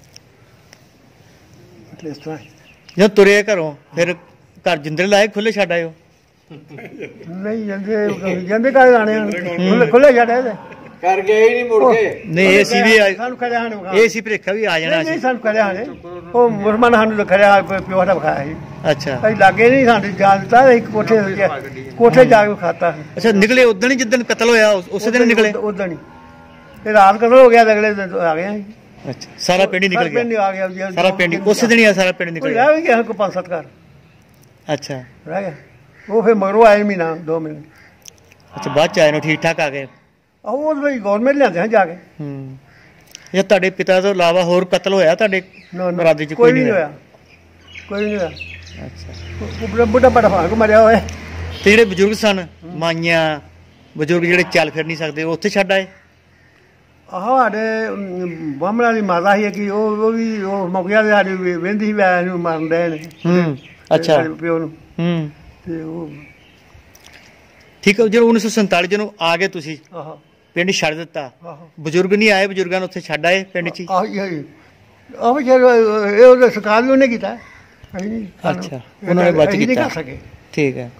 ਇਸ ਤਰ੍ਹਾਂ ਜਦੋਂ ਤੁਰੇ ਘਰੋਂ ਫਿਰ ਘਰ ਜਿੰਦਰੇ ਲਾਏ ਖੁੱਲੇ ਛੱਡ ਆਇਓ? ਨਹੀਂ ਜਾਂਦੇ ਜਾਂਦੇ ਕਾਹ ਆਣੇ ਹਨ ਖੁੱਲੇ ਖੁੱਲੇ ਛੱਡੇ ਤੇ ਕਰ ਗਏ ਹੀ ਨਹੀਂ ਮੁੜ ਕੇ ਨਹੀਂ ਇਹ ਸੀ ਵੀ ਆ- ਸਾਨੂੰ ਖੜਿਆ ਹਨ ਇਹ ਸੀ ਭਰੇਖਾ ਵੀ ਆ ਜਾਣਾ ਨਹੀਂ ਸੀ। ਸਾਨੂੰ ਖੜਿਆ ਹਨ ਉਹ ਮੁਸਲਮਾਨ ਸਾਨੂੰ ਖੜਿਆ ਪਿਓ ਦਾ ਵਿਖਾਇਆ ਸੀ ਅੱਛਾ ਅਸੀਂ ਲਾਗੇ ਨਹੀਂ ਸਾਨੂੰ ਜਾਣ ਦਿੱਤਾ ਇੱਕ ਕੋਠੇ ਕੋਠੇ ਜਾ ਕੇ ਖਾਤਾ ਅੱਛਾ ਨਿਕਲੇ ਉਦੋਂ ਹੀ ਜਿੱਦਣ ਕਤਲ ਹੋਇਆ ਉਸ- ਉਸੇ ਦਿਨ ਨਿਕਲੇ? ਉਦੋਂ ਹੀ ਇਹ ਰਾਤ ਕਦੋਂ ਹੋ ਗਿਆ ਤੇ ਅਗਲੇ ਦਿਨ ਆ ਗਏ ਅਸੀਂ। ਅੱਛਾ ਸਾਰਾ ਪਿੰਡ ਹੀ ਨਿਕਲ ਸਾਰਾ ਪਿੰਡ ਹੀ ਗਿਆ? ਆ ਗਿਆ ਜੀ। ਸਾਰਾ ਪਿੰਡ ਹੀ ਉਸੇ ਦਿਨ ਹੀ ਆ ਸਾਰਾ ਪਿੰਡ ਨਿਕਲ ਕੋਈ ਗਿਆ? ਰਹਿ ਵੀ ਗਿਆ ਕੋਈ ਪੰਜ ਸੱਤ ਘਰ ਅੱਛਾ ਰਹਿ ਗਿਆ ਉਹ ਫਿਰ ਮਗਰੋਂ ਆਏ ਮਹੀਨਾ ਦੋ ਮਹੀਨੇ ਅੱਛਾ ਬਾਅਦ ਚ ਆਏ ਨੂੰ ਠੀਕ ਠਾਕ ਆ ਗਏ? ਆਹੋ ਉਹ ਵੀ ਗਵਰਨਮੈਂਟ ਲਿਆਂਦੇ ਹਾਂ ਜਾ ਕੇ ਹੂੰ ਜਾਂ ਤੁਹਾਡੇ ਪਿਤਾ ਤੋਂ ਇਲਾਵਾ ਹੋਰ ਕਤਲ ਹੋਇਆ ਤੁਹਾਡੇ ਨਾ ਨਾ ਮੁਰਾਦੇ ਚ ਕੋਈ ਨਹੀਂ ਹੋਇਆ ਕੋਈ ਨਹੀਂ ਹੋਇਆ ਅੱਛਾ ਬੁੱਢਾ ਬੁੱਢਾ ਬੜਾ ਫਾਕ ਮਰਿਆ ਹੋਇਆ ਤੇ ਜਿਹੜੇ ਬਜ਼ੁਰਗ ਸਨ ਮਾਈਆਂ ਬਜ਼ੁਰਗ ਜਿਹੜੇ ਚੱਲ ਫਿਰ ਨਹੀਂ ਸਕਦੇ ਉਹ ਉੱਥੇ ਛੱਡ ਆਏ ਆਹ ਸਾਡੇ ਬਾਹਮਣਾ ਦੀ ਮਾਤਾ ਸੀ ਕਿ ਉਹ ਉਹ ਵੀ ਉਹ ਮੌਕਿਆ ਦੇ ਸਾਡੀ ਵਹਿੰਦੀ ਸੀ ਵੈ ਨੂੰ ਮਾਰਨ ਦੇ ਨੇ ਹੂੰ ਅੱਛਾ ਪਿਓ ਨੂੰ ਹੂੰ ਤੇ ਉਹ ਠੀਕ ਹੈ ਜਦੋਂ ਉੱਨੀ ਸੌ ਸੰਤਾਲੀ ਜਦੋਂ ਆ ਗਏ ਤੁਸੀਂ ਆਹ ਪਿੰਡ ਛੱਡ ਦਿੱਤਾ ਆਹੋ ਬਜ਼ੁਰਗ ਨਹੀਂ ਆਏ ਬਜ਼ੁਰਗਾਂ ਨੂੰ ਉੱਥੇ ਛੱਡ ਆਏ ਪਿੰਡ 'ਚ ਹੀ? ਆਹ ਇਹ ਉਹ ਜੇ ਇਹ ਉਹਦਾ ਸਰਕਾਰ ਵੀ ਉਹਨੇ ਕੀਤਾ ਅਸੀਂ ਨਹੀਂ ਅੱਛਾ ਉਹਨਾਂ ਨੇ ਬਚ ਅਸੀਂ ਨਹੀਂ ਕੀਤਾ ਕਰ ਸਕੇ ਠੀਕ ਹੈ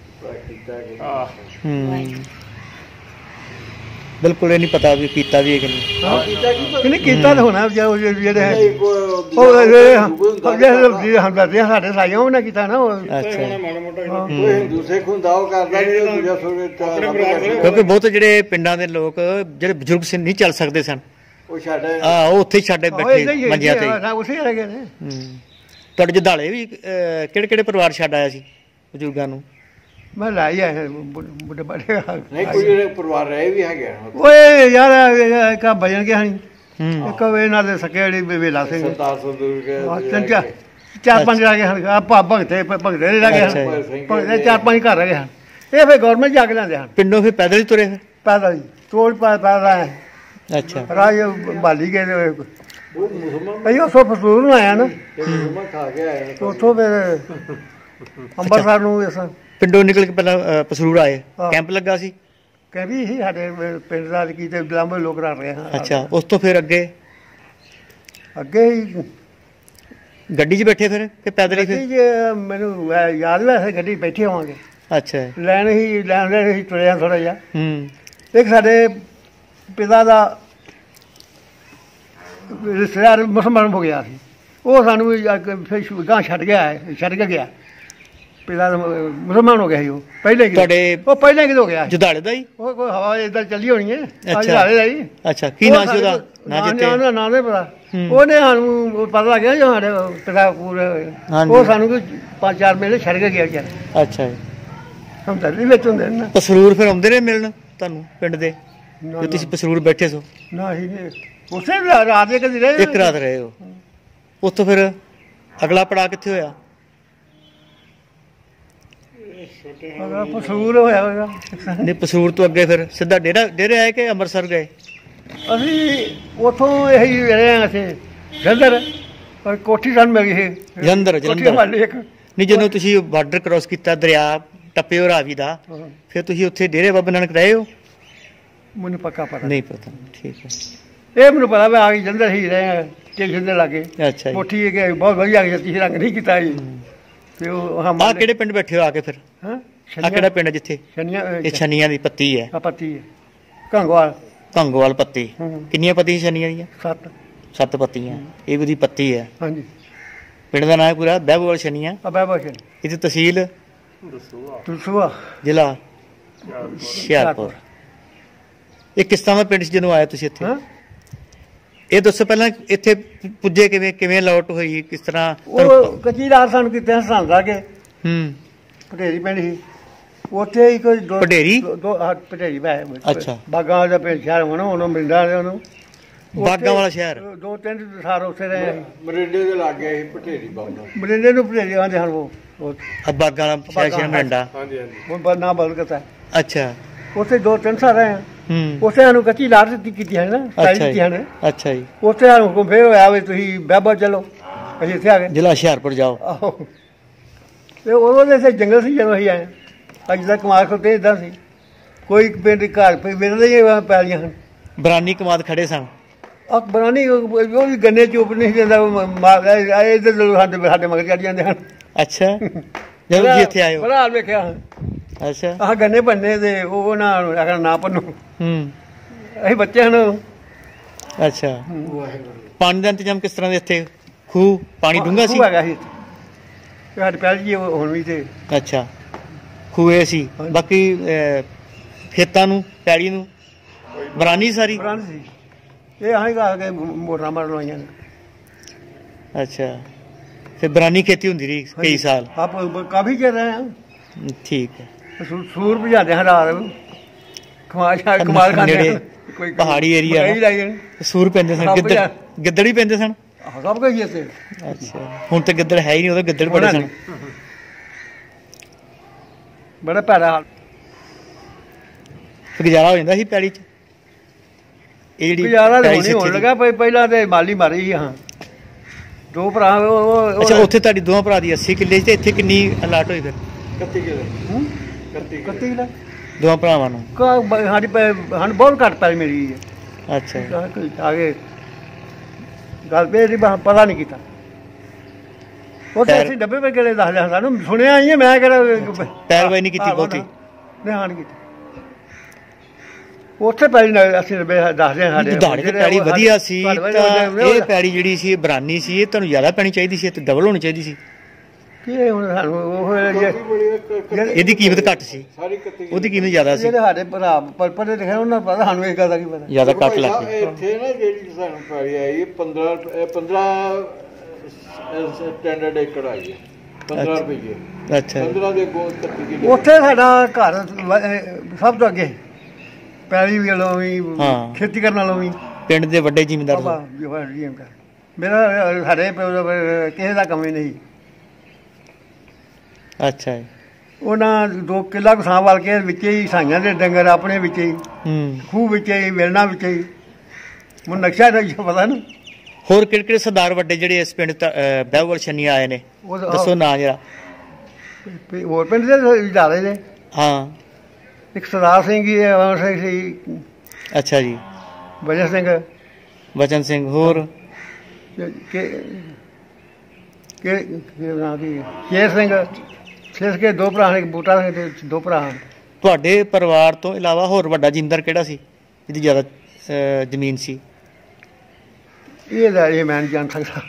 ਹੂੰ ਬਿਲਕੁਲ ਇਹ ਨਹੀਂ ਪਤਾ ਵੀ ਕੀਤਾ ਵੀ ਹੈ ਕਿ ਨਹੀਂ ਕਿਹਨੇ ਕੀਤਾ ਤਾਂ ਹੋਣਾ ਜੋ ਜਿਹੜੇ ਹੈ ਨਹੀਂ ਉਹ ਕੋਈ ਜਿਹੜੇ ਹਮਦਰਦੇ ਸਾਡੇ ਸਾਈਆਂ ਉਹਨੇ ਕੀਤਾ ਨਾ ਉਹ ਅੱਛਾ ਹਿੰਦੂ ਸਿੱਖ ਹੁੰਦਾ ਉਹ ਕਰਦਾ ਨਹੀਂ ਦੂਜਾ ਸੋਰੇ ਕਿਉਂਕਿ ਬਹੁਤ ਜਿਹੜੇ ਪਿੰਡਾਂ ਦੇ ਲੋਕ ਜਿਹੜੇ ਬਜ਼ੁਰਗ ਸੀ ਨਹੀਂ ਚੱਲ ਸਕਦੇ ਸਨ ਉਹ ਛੱਡ ਆ ਉਹ ਉੱਥੇ ਹੀ ਛੱਡੇ ਬੈਠੇ ਮੰਜਿਆਂ ਤੇ ਹੀ। ਉਸੇ ਰਹਿ ਗਏ ਨੇ ਹੂੰ ਤੁਹਾਡੇ ਜਦਾਲੇ ਵੀ ਕਿਹੜੇ ਕਿਹੜੇ ਪਰਿਵਾਰ ਛੱਡ ਆਇਆ ਸੀ ਬਜ਼ੁਰਗਾਂ ਨੂੰ ਮੈਂ ਲਾਈ ਆ ਬੁੱਢੇ ਬੜੇ ਨਹੀਂ ਕੋਈ ਜਿਹੜੇ ਪਰਿਵਾਰ ਰਹੇ ਵੀ ਹੈਗੇ ਆ। ਓਏ ਯਾਰ ਕਾ ਭਜਨ ਕੇ ਹਣੀ ਹੂੰ ਇੱਕ ਵੇ ਨਾਲ ਸਕੇ ਵੇਲਾ ਸਿੰਘ ਸਰਦਾਰ ਸੰਦੂਰ ਕੇ ਤਿੰਨ ਚਾਰ ਚਾਰ ਪੰਜ ਰਹਿ ਗਏ ਹਨ ਆਪਾਂ ਭਗਤੇ ਭਗਤੇ ਰਹਿ ਗਏ ਅੱਛਾ ਹਨ ਜੀ। ਭਗਤੇ ਚਾਰ ਪੰਜ ਘਰ ਰਹਿ ਗਏ ਹਨ ਇਹ ਫੇ ਗਵਰਨਮੈਂਟ ਜਾ ਕੇ ਲੈਂਦੇ ਹਨ ਪਿੰਡੋਂ ਫਿਰ ਪੈਦਲ ਹੀ ਤੁਰੇ ਫਿਰ ਪੈਦਲ ਹੀ ਤੋੜ ਪਾ ਪਾ ਅੱਛਾ ਰਾਜ ਬਾਲੀ ਗਏ ਉਹ ਮੁਸਲਮਾਨ ਅਈਓ ਸੋ ਫਸੂਲ ਨੂੰ ਆਇਆ ਨਾ ਮੁਸਲਮਾਨ ਖਾ ਕੇ ਆਏ ਨੇ। ਉੱਥੋਂ ਫਿਰ ਅੰਬਰਸਰ ਨੂੰ ਇਸ ਪਿੰਡੋਂ ਨਿਕਲ ਕੇ ਪਹਿਲਾਂ ਅ, ਪਸਰੂਰ ਆਏ ਹਾਂ। ਕੈਂਪ ਲੱਗਾ ਸੀ ਕਹਿ ਵੀ ਸੀ ਸਾਡੇ ਪਿੰਡ ਦਾ ਕੀ ਤੇ ਲਾਂਬੇ ਲੋਕ ਰਹਿ ਰਹੇ ਹਨ ਅੱਛਾ ਉਸ ਤੋਂ ਫਿਰ ਅੱਗੇ ਅੱਗੇ ਹੀ ਗੱਡੀ 'ਚ ਬੈਠੇ ਫਿਰ ਕਿ ਪੈਦਲ ਹੀ ਗੱਡੀ ਫਿਰ ਜੇ ਮੈਨੂੰ ਐ ਯਾਦ ਵੀ ਐਸੇ ਗੱਡੀ ਬੈਠੇ ਹੋਵਾਂਗੇ ਅੱਛਾ ਲੈਣ ਹੀ ਲੈਣ ਦੇ ਹੀ ਤੁਰਿਆ ਥੋੜਾ ਜਿਹਾ ਹੂੰ ਇੱਕ ਸਾਡੇ ਪਿਤਾ ਦਾ ਰਿਸ਼ਤੇਦਾਰ ਮੁਸਲਮਾਨ ਹੋ ਗਿਆ ਸੀ ਉਹ ਸਾਨੂੰ ਵੀ ਜਾ ਕੇ ਫਿਰ ਗਾਂ ਛੱਡ ਗਿਆ ਹੈ, ਛੱਡ ਕੇ ਗਿਆ ਪਿਤਾ ਦਾ ਮੁਸਲਮਾਨ ਹੋ ਗਿਆ ਸੀ ਉਹ ਪਹਿਲੇ ਕਿ ਤੁਹਾਡੇ ਉਹ ਪਹਿਲੇ ਕਿਦੋਂ ਗਿਆ ਸੀ? ਜਦਾਲੇ ਦਾ ਹੀ ਉਹ ਕੋਈ ਹਵਾ ਇੱਧਰ ਚੱਲੀ ਹੋਣੀ ਹੈ ਅੱਛਾ। ਅੱਜ ਹਾਲੇ ਰਹੀ ਅੱਛਾ ਕੀ ਨਾਂ ਸੀ ਉਹਦਾ ਨਾਂ ਜਿੱਤੇ ਉਹਦਾ ਨਾਂ ਨਹੀਂ ਪਤਾ ਹੂੰ। ਉਹਨੇ ਸਾਨੂੰ ਉਹ ਪਤਾ ਲੱਗਿਆ ਜੋ ਸਾਡੇ ਪਿਤਾ ਪੂਰੇ ਹੋਏ ਹਾਂਜੀ। ਉਹ ਸਾਨੂੰ ਕੋਈ ਪੰਜ ਚਾਰ ਮਹੀਨੇ ਛੱਡ ਕੇ ਗਿਆ ਵਿਚਾਰਾ ਅੱਛਾ ਜੀ ਹਮ ਤਾਂ ਵਿੱਚ ਹੁੰਦੇ ਨੇ ਨਾ ਪਸਰੂਰ ਫਿਰ ਆਉਂਦੇ ਰਹੇ ਮਿਲਣ ਤੁਹਾਨੂੰ ਪਿੰਡ ਦੇ ਨਾ, ਜੇ ਤੁਸੀਂ ਪਸਰੂਰ ਬੈਠੇ ਸੋ ਨਾ ਹੀ ਨਹੀਂ ਉਸੇ ਵੀ ਰਾਤ ਦੇ ਕਦੀ ਰਹੇ ਇੱਕ ਰਾਤ ਰਹੇ ਹੋ ਉੱਥੋਂ ਫਿਰ ਅਗਲਾ ਪੜਾ ਕਿੱਥੇ ਹੋਇਆ ਅਗਰ ਪਸੂਰ ਹੋਇਆ ਹੋਇਆ ਨਹੀਂ ਪਸਰੂਰ ਤੋਂ ਅੱਗੇ ਫਿਰ ਸਿੱਧਾ ਡੇਰਾ ਡੇਰੇ ਆਏ ਕਿ ਅੰਮ੍ਰਿਤਸਰ ਗਏ ਅਸੀਂ ਉਥੋਂ ਇਹੀ ਰਹੇ ਹਾਂ ਅਸੀਂ ਜਲੰਧਰ ਪਰ ਕੋਠੀ ਸਾਨੂੰ ਮਿਲ ਗਈ ਸੀ ਜਲੰਧਰ ਕੋਠੀ ਜਲੰਧਰ ਵਾਲੀ ਇੱਕ ਨਹੀਂ ਜਦੋਂ ਤੁਸੀਂ ਬਾਰਡਰ ਕ੍ਰਾਸ ਕੀਤਾ ਦਰਿਆ ਟੱਪੇ ਹੋ ਰਾਵੀ ਦਾ ਹਾਂ, ਫਿਰ ਤੁਸੀਂ ਉੱਥੇ ਡੇਰੇ ਬਾਬਾ ਨਾਨਕ ਰਹੇ ਹੋ ਮੈਨੂੰ ਪੱਕਾ ਪਤਾ ਨਹੀਂ ਪਤਾ ਠੀਕ ਹੈ ਇਹ ਮੈਨੂੰ ਪਤਾ ਵੀ ਆ ਗਈ ਜਲੰਧਰ ਹੀ ਰਹੇ ਹਾਂ ਸਟੇਸ਼ਨ ਦੇ ਲਾਗੇ ਅੱਛਾ ਜੀ ਕੋਠੀ ਇਹ ਕਿ ਬਹੁਤ ਵਧੀਆ ਜੱਤੀ ਰੰਗ ਨਹੀਂ ਕੀਤਾ ਜੀ ਤੇ ਉਹ ਹਮ ਆ ਕਿਹੜੇ ਪਿੰਡ ਬੈਠੇ ਹੋ ਆ ਕੇ ਫਿਰ ਹਾਂ ਆ ਕਿਹੜਾ ਪਿੰਡ ਜਿੱਥੇ ਸ਼ਨੀਆ ਇਹ ਛਨੀਆਂ ਦੀ ਪੱਤੀ ਹੈ ਪੱਤੀ ਹੈ ਕੰਗਵਾਲ ਭੰਗੋਵਾਲ ਪੱਤੀ ਹੂੰ। ਕਿੰਨੀਆਂ ਪੱਤੀਆਂ ਛਨੀਆਂ ਦੀਆਂ ਸੱਤ ਸੱਤ ਪੱਤੀਆਂ ਇਹ ਵੀ ਉਹਦੀ ਪੱਤੀ ਹੈ ਹਾਂਜੀ ਪਿੰਡ ਦਾ ਨਾਮ ਹੈ ਪੂਰਾ ਬਹਿਬੋਵਾਲ ਛਨੀਆਂ ਅਬੈ ਬਾਸ਼ਨ ਇਹਦੀ ਤਹਿਸੀਲ ਤੁਲਸੂਆ ਜ਼ਿਲ੍ਹਾ ਹੁਸ਼ਿਆਰਪੁਰ ਇਹ ਕਿਸ ਤਰ੍ਹਾਂ ਦਾ ਪਿੰਡ ਸੀ ਜਦੋਂ ਆਏ ਤੁਸੀਂ ਇੱਥੇ ਹਾਂ ਇਹ ਦੱਸੋ ਪਹਿਲਾਂ ਇੱਥੇ ਪੁੱਜੇ ਕਿਵੇਂ ਕਿਵੇਂ ਲੌਟ ਹੋਈ ਕਿਸ ਤਰ੍ਹਾਂ ਉਹ ਕੱਚੀ ਰਾਤ ਸਾਨੂੰ ਕਿਤੇ ਹਸਾਂਦਾ ਕੇ ਹੂੰ ਪਟੇਰੀ ਪਿੰਡ ਸੀ ਉੱਥੇ ਹੀ ਕੋਈ ਦੋ ਪਟੇਰੀ? ਦੋ- ਦੋ ਹਾਂ ਪਟੇਰੀ ਬੈ ਅੱਛਾ। ਬਾਗਾ ਦਾ ਪਿੰਡ ਸ਼ਹਿਰ ਹੋਣਾ ਉਹਨੂੰ ਮਿਲਦਾ ਰਿਹਾ ਉਹਨੂੰ ਬਾਗਾ ਵਾਲਾ ਸ਼ਹਿਰ ਦੋ ਤਿੰਨ ਸਾਲ ਉੱਥੇ ਰਹੇ ਅਸੀਂ। ਮਰਿੰਡੇ ਦੇ ਲਾਗੇ ਸੀ ਭਟੇਰੀ ਬਾਬਾ ਮਰਿੰਡੇ ਨੂੰ ਪਟੇਰੀ ਆਂਦੇ ਹਨ ਉਹ ਉਹ ਆ ਬਾਗਾ ਵਾਲਾ ਸ਼ਹਿਰ ਸ਼ਹਿਰ ਮਰੰਡਾ ਹਾਂਜੀ ਹਾਂਜੀ ਉਹ ਬ- ਨਾ ਬਦਲ ਕਰਤਾ ਅੱਛਾ ਉੱਥੇ ਦੋ ਤਿੰਨ ਸਾਲ ਰਹੇ ਹਾਂ ਹੂੰ ਉੱਥੇ ਸਾਨੂੰ ਕੱਚੀ ਲਾਟ ਦਿੱਤੀ ਕੀਤੀ ਹੈ ਨਾ ਸਾਈ ਅੱਛਾ ਦਿੱਤੀ ਜੀ ਹਨ ਅੱਛਾ ਜੀ ਉੱਥੇ ਸਾਨੂੰ ਹੁਕਮ ਫੇਰ ਹੋਇਆ ਵੀ ਤੁਸੀਂ ਬਹਿਬਾ ਚਲੋ ਅਸੀਂ ਇੱਥੇ ਆ ਗਏ ਜ਼ਿਲ੍ਹਾ ਹੁਸ਼ਿਆਰਪੁਰ ਜਾਓ ਆਹੋ ਤੇ ਉਦੋਂ ਦੇ ਇੱਥੇ ਜੰਗਲ ਸੀ ਜਦੋਂ ਅਸੀਂ ਆਏ ਅੱਜ ਦਾ ਕਮਾਲ ਖੁੱਤੇ ਇਦਾਂ ਸੀ ਕੋਈ ਪਿੰਡ ਘਰ ਪੇ ਮਿਲਦੇ ਹੀ ਪੈਲੀਆਂ ਹਨ ਬਰਾਨੀ ਕਮਾਦ ਖੜੇ ਸਨ ਅਕਬਰਾਂ ਨਹੀਂ ਉਹ ਵੀ ਗੰਨੇ ਚੁੱਪ ਨਹੀਂ ਦਿੰਦਾ ਇੱਧਰ ਸਾਡੇ ਸਾਡੇ ਮਗਰ ਚੜ ਜਾਂਦੇ ਹਨ ਅੱਛਾ ਜਦੋਂ ਜੀ ਇੱਥੇ ਆਏ ਹੋ ਬੜਾ ਹਾਲ ਵੇਖਿਆ ਹਾਂ ਅੱਛਾ ਆਹ ਗੰਨੇ ਬੰਨੇ ਤੇ ਉਹ ਨਾ ਆਖਣਾ ਨਾ ਪੰਨੋ ਹੂੰ ਅਸੀਂ ਬੱਚੇ ਹਨ ਅੱਛਾ ਪਾਣੀ ਦਾ ਇੰਤਜ਼ਾਮ ਕਿਸ ਤਰ੍ਹਾਂ ਦੇ ਇੱਥੇ ਖੂਹ ਪਾਣੀ ਡੂੰਘਾ ਸੀ ਖੂਹ ਹੈਗਾ ਸੀ ਤੇ ਸਾਡੇ ਪਹਿਲ ਜੀ ਹੁਣ ਵੀ ਤੇ ਅੱਛਾ ਖੂਏ ਸੀ ਹਾਂਜੀ। ਬਾਕੀ ਅਹ, ਖੇਤਾਂ ਨੂੰ ਪੈੜੀ ਨੂੰ ਬਰਾਨੀ ਸਾਰੀ ਪੁਰਾਣੀ ਸੀ ਇਹ ਆਹੀਂ ਗਾ ਕੇ ਮੋਟਰਾਂ ਮਾਰਨ ਆਈਆਂ ਨੇ ਅੱਛਾ ਫਿਰ ਬਰਾਨੀ ਖੇਤੀ ਹੁੰਦੀ ਰਹੀ ਕਈ ਸਾਲ ਆਪ ਕਾਫੀ ਚਿਰ ਰਹੇ ਹਾਂ ਠੀਕ ਹੈ ਸੂ- ਸੂਰ ਭਜਾਦੇ ਹਾਂ ਰਾਤ ਨੂੰ ਕਮਾਲ ਕਮਾਲ ਖਾਂਦੇ ਨੇੜੇ ਪਹਾੜੀ ਏਰੀਆ ਮਕਈ ਲਾਈ ਜਾਣੀ। ਸੂਰ ਪੈਂਦੇ ਸਨ, ਸਭ ਗਿੱਦੜ ਕੁਝ। ਗਿੱਦੜ ਵੀ ਪੈਂਦੇ ਸਨ। ਆਹ, ਸਭ ਕੁਝ ਹੀ ਇੱਥੇ ਅੱਛਾ, ਹੁਣ ਤਾਂ ਗਿੱਦੜ ਹੈ ਹੀ ਨਹੀਂ, ਉਦੋਂ ਗਿੱਦੜ ਬੜੇ ਸਨ। ਬੜਾ ਭੈੜਾ ਹਾਲ। ਗੁਜ਼ਾਰਾ ਹੋ ਜਾਂਦਾ ਸੀ ਪੈਲੀ 'ਚ। ਇਹ ਜਿਹੜੀ ਗੁਜ਼ਾਰਾ ਤਾਂ ਪੈਲੀ ਹੁਣ ਹੀ ਸੀ ਹੋਣ ਇੱਥੇ ਲੱਗਾ, ਪਹਿ- ਪਹਿਲਾਂ ਤੇ ਮਾਲੀ ਮਾਰੀ ਸੀ ਹਾਂ ਦੋ ਭਰਾ ਉਹ- ਉਹ- ਅੱਛਾ, ਉਹ- ਉੱਥੇ ਤੁਹਾਡੀ ਦੋਵਾਂ ਭਰਾ ਦੀ ਅੱਸੀ ਕਿੱਲੇ ਸੀ ਤੇ ਇੱਥੇ ਕਿੰਨੀ ਅਲਾਟ ਹੋਈ ਫਿਰ ਕੱਤੀ ਕਿਲੇ ਹੂੰ? ਕੱਤੀ ਕੱਤੀ ਕਿੱਲਾ ਦੋਵਾਂ ਭਰਾਵਾਂ ਨੂੰ? ਕਾ- ਬ- ਸਾਡੀ ਪੈ- ਸਾਨੂੰ ਬਹੁਤ ਘੱਟ ਪੈ ਮਿਲੀ ਹੈ ਅੱਛਾ ਜੀ। ਆਹ ਕੋਈ ਆਗੇ ਗੱਲ ਪੇ ਦੀ ਪਤਾ ਨਹੀਂ ਕੀਤਾ ਉੱਥੇ ਪੈਰ- ਅਸੀਂ ਡੱਬੇ ਪੇ ਕਿਹੜੇ ਦੱਸ ਲਿਆ ਸਾਨੂੰ ਸੁਣਿਆ ਹੀ ਹੈ ਮੈਂ ਕਿਹੜਾ ਪੈਰਵਾਈ ਨਹੀਂ ਕੀਤੀ ਬਹੁਤੀ? ਨਿਹਾਨ ਕੀਤੀ ਉੱਥੇ ਪੈਲੀ ਨਾ ਅਸੀਂ ਡੱਬੇ ਦੱਸਦੇ ਹਾਂ ਸਾਡੇ ਦੁਧਾੜੇ ਤੇ ਜਿਹੜੇ ਪੈੜੀ ਉਹ ਵਧੀਆ ਸੀ ਤੁਹਾਡੇ ਵਾਲੇ ਤਾਂ ਉਹਦੇ- ਇਹ ਪੈੜੀ ਜਿਹੜੀ ਸੀ ਬਰਾਨੀ ਸੀ, ਇਹ ਤੁਹਾਨੂੰ ਜ਼ਿਆਦਾ ਪੈਣੀ ਚਾਹੀਦੀ ਸੀ ਤੇ ਡਬਲ ਹੋਣੀ ਚਾਹੀਦੀ ਸੀ। ਕੀ ਇਹ ਹੁਣ ਸਾਨੂੰ ਉਹ ਕੱਤੀ ਬੜੀ ਹੈ, ਕ- ਕ- ਇਹਦੀ ਕੀਮਤ ਘੱਟ ਸੀ, ਸਾਰੀ ਕੱਤੀ ਉਹਦੀ ਕੀਮਤ ਜ਼ਿਆਦਾ ਸੀ, ਜਿਹੜੇ ਸਾਡੇ ਭਰਾ ਪਰ ਪੜੇ ਲਿਖੇ ਉਹਨਾਂ ਨੂੰ ਪਤਾ ਸਾਨੂੰ ਇਹ ਗੱਲ ਦਾ ਕੀ ਪਤਾ ਜ਼ਿਆਦਾ ਘੱਟ ਭਾਈ ਲੱਗ ਸਾਹਿਬ, ਗਈ। ਇੱਥੇ ਨਾ ਜਿਹੜੀ ਸਾਨੂੰ ਪੈੜੀ ਆਈ ਪੰਦਰਾਂ ਪੰਦਰਾਂ ਸਟੈਂਡਰਡ ਏਕੜ ਆਈ ਹੈ ਪੰਦਰਾਂ ਅੱਛਾ। ਰੁਪਏ ਅੱਛਾ ਜੀ। ਪੰਦਰਾਂ ਦੇ ਅੱਗੋਂ ਕੱਤੀ ਕਿਲੇ ਉੱਥੇ ਸਾਡਾ ਘਰ ਵ- ਅਹ ਸਭ ਤੋਂ ਅੱਗੇ ਪੈਲੀ ਵੱਲੋਂ ਵੀ ਹਾਂ। ਖੇਤੀ ਕਰਨ ਵਾਲੋਂ ਵੀ ਪਿੰਡ ਦੇ ਵੱਡੇ ਜ਼ਿਮੀਂਦਾਰ ਬਾਬਾ ਜਵਾਹਰ ਜੀ ਅੰਕਲ ਮੇਰਾ ਅਹ, ਸਾਡੇ ਪਿਓ ਦਾ ਅਹ, ਕਿਸੇ ਦਾ ਕੰਮ ਹੀ ਨਹੀਂ ਅੱਛਾ ਜੀ। ਉਹਨਾਂ ਦੋ ਕਿੱਲਾ ਕੁ ਸਾਂ ਵਾਲ ਕੇ ਵਿੱਚ ਹੀ ਸਾਈਆਂ ਦੇ ਡੰਗਰ ਆਪਣੇ ਵਿੱਚ ਹੀ ਹੂੰ। ਖੂਹ ਵਿੱਚ ਹੀ ਮਿਲਣਾ ਵਿੱਚ ਹੀ ਮੈਨੂੰ ਨਕਸ਼ਾ ਦਾ ਪਤਾ ਨਾ ਹੋਰ ਕਿਹੜੇ ਕਿਹੜੇ ਸਰਦਾਰ ਵੱਡੇ ਜਿਹੜੇ ਇਸ ਪਿੰਡ ਬਹਿਵਲ ਛੰਨੀ ਆਏ ਨੇ, ਉਹ ਦੱਸੋ ਨਾਂ ਜਰਾ। ਵੀ ਹੋਰ ਪਿੰਡ ਦੇ ਜ਼ਿਆਦਾ ਨੇ ਹਾਂ। ਇੱਕ ਸਰਦਾਰ ਸਿੰਘ ਜੀ ਅਮਰ ਸਿੰਘ ਸੀ ਅੱਛਾ ਜੀ। ਵਜਨ ਸਿੰਘ ਬਚਨ ਸਿੰਘ, ਹੋਰ? ਕਿ ਕਿ ਕਿ ਨਾਂ ਕੀ ਸ਼ੇਰ ਸਿੰਘ ਸ਼ੇਰ ਕੇ ਦੋ ਭਰਾ ਨੇ, ਇੱਕ ਬੂਟਾ ਸਿੰਘ ਤੇ ਦੋ ਭਰਾ ਹਨ। ਤੁਹਾਡੇ ਪਰਿਵਾਰ ਤੋਂ ਇਲਾਵਾ ਹੋਰ ਵੱਡਾ ਜ਼ਿਮੀਂਦਾਰ ਕਿਹੜਾ ਸੀ ਜਿਹਦੀ ਜ਼ਿਆਦਾ ਅਹ, ਜ਼ਮੀਨ ਸੀ? ਇਹ ਦਾ ਇਹ ਮੈਂ ਨਹੀਂ ਜਾਣ ਸਕਦਾ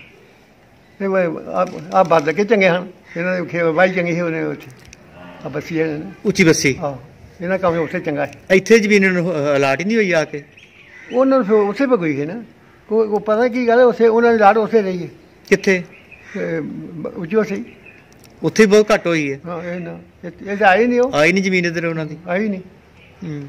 ਇਹ ਆ ਬਾਦ ਕੇ ਚੰਗੇ ਹਨ ਇਹਨਾਂ ਦੇ ਖੇ ਵਾਈ ਚੰਗੀ ਸੀ ਉਹਨੇ ਉੱਥੇ ਆ ਬੱਸੀ ਇਹਨਾਂ ਨੇ ਉੱਚੀ ਬੱਸੀ। ਆਹ ਇਹਨਾਂ ਕੰਮ ਉੱਥੇ ਚੰਗਾ ਹੈ ਇੱਥੇ ਜ਼ਮੀਨ ਨੂੰ ਅਲਾਟ ਹੀ ਨਹੀਂ ਹੋਈ ਆ ਕੇ? ਉਹਨਾਂ ਨੂੰ ਫਿਰ ਉੱਥੇ ਪੈ ਗਈ ਹੈ ਨਾ ਕੋਈ ਉਹ ਪਤਾ ਕੀ ਗੱਲ ਹੈ ਉੱਥੇ ਉਹਨਾਂ ਦੀ ਲਾੜ ਉੱਥੇ ਰਹੀ ਹੈ ਕਿੱਥੇ? ਉੱਚੋ ਸਹੀ ਉੱਥੇ ਹੀ ਬਹੁਤ ਘੱਟ ਹੋਈ ਹੈ। ਹਾਂ ਇਹ ਨਾ ਇਹ ਇਹ ਤਾਂ ਆਈ ਨਹੀਂ ਉਹ ਆਈ ਨਹੀਂ ਜ਼ਮੀਨ ਇੱਧਰ ਉਹਨਾਂ ਦੀ। ਆਈ ਨਹੀਂ ਹੂੰ।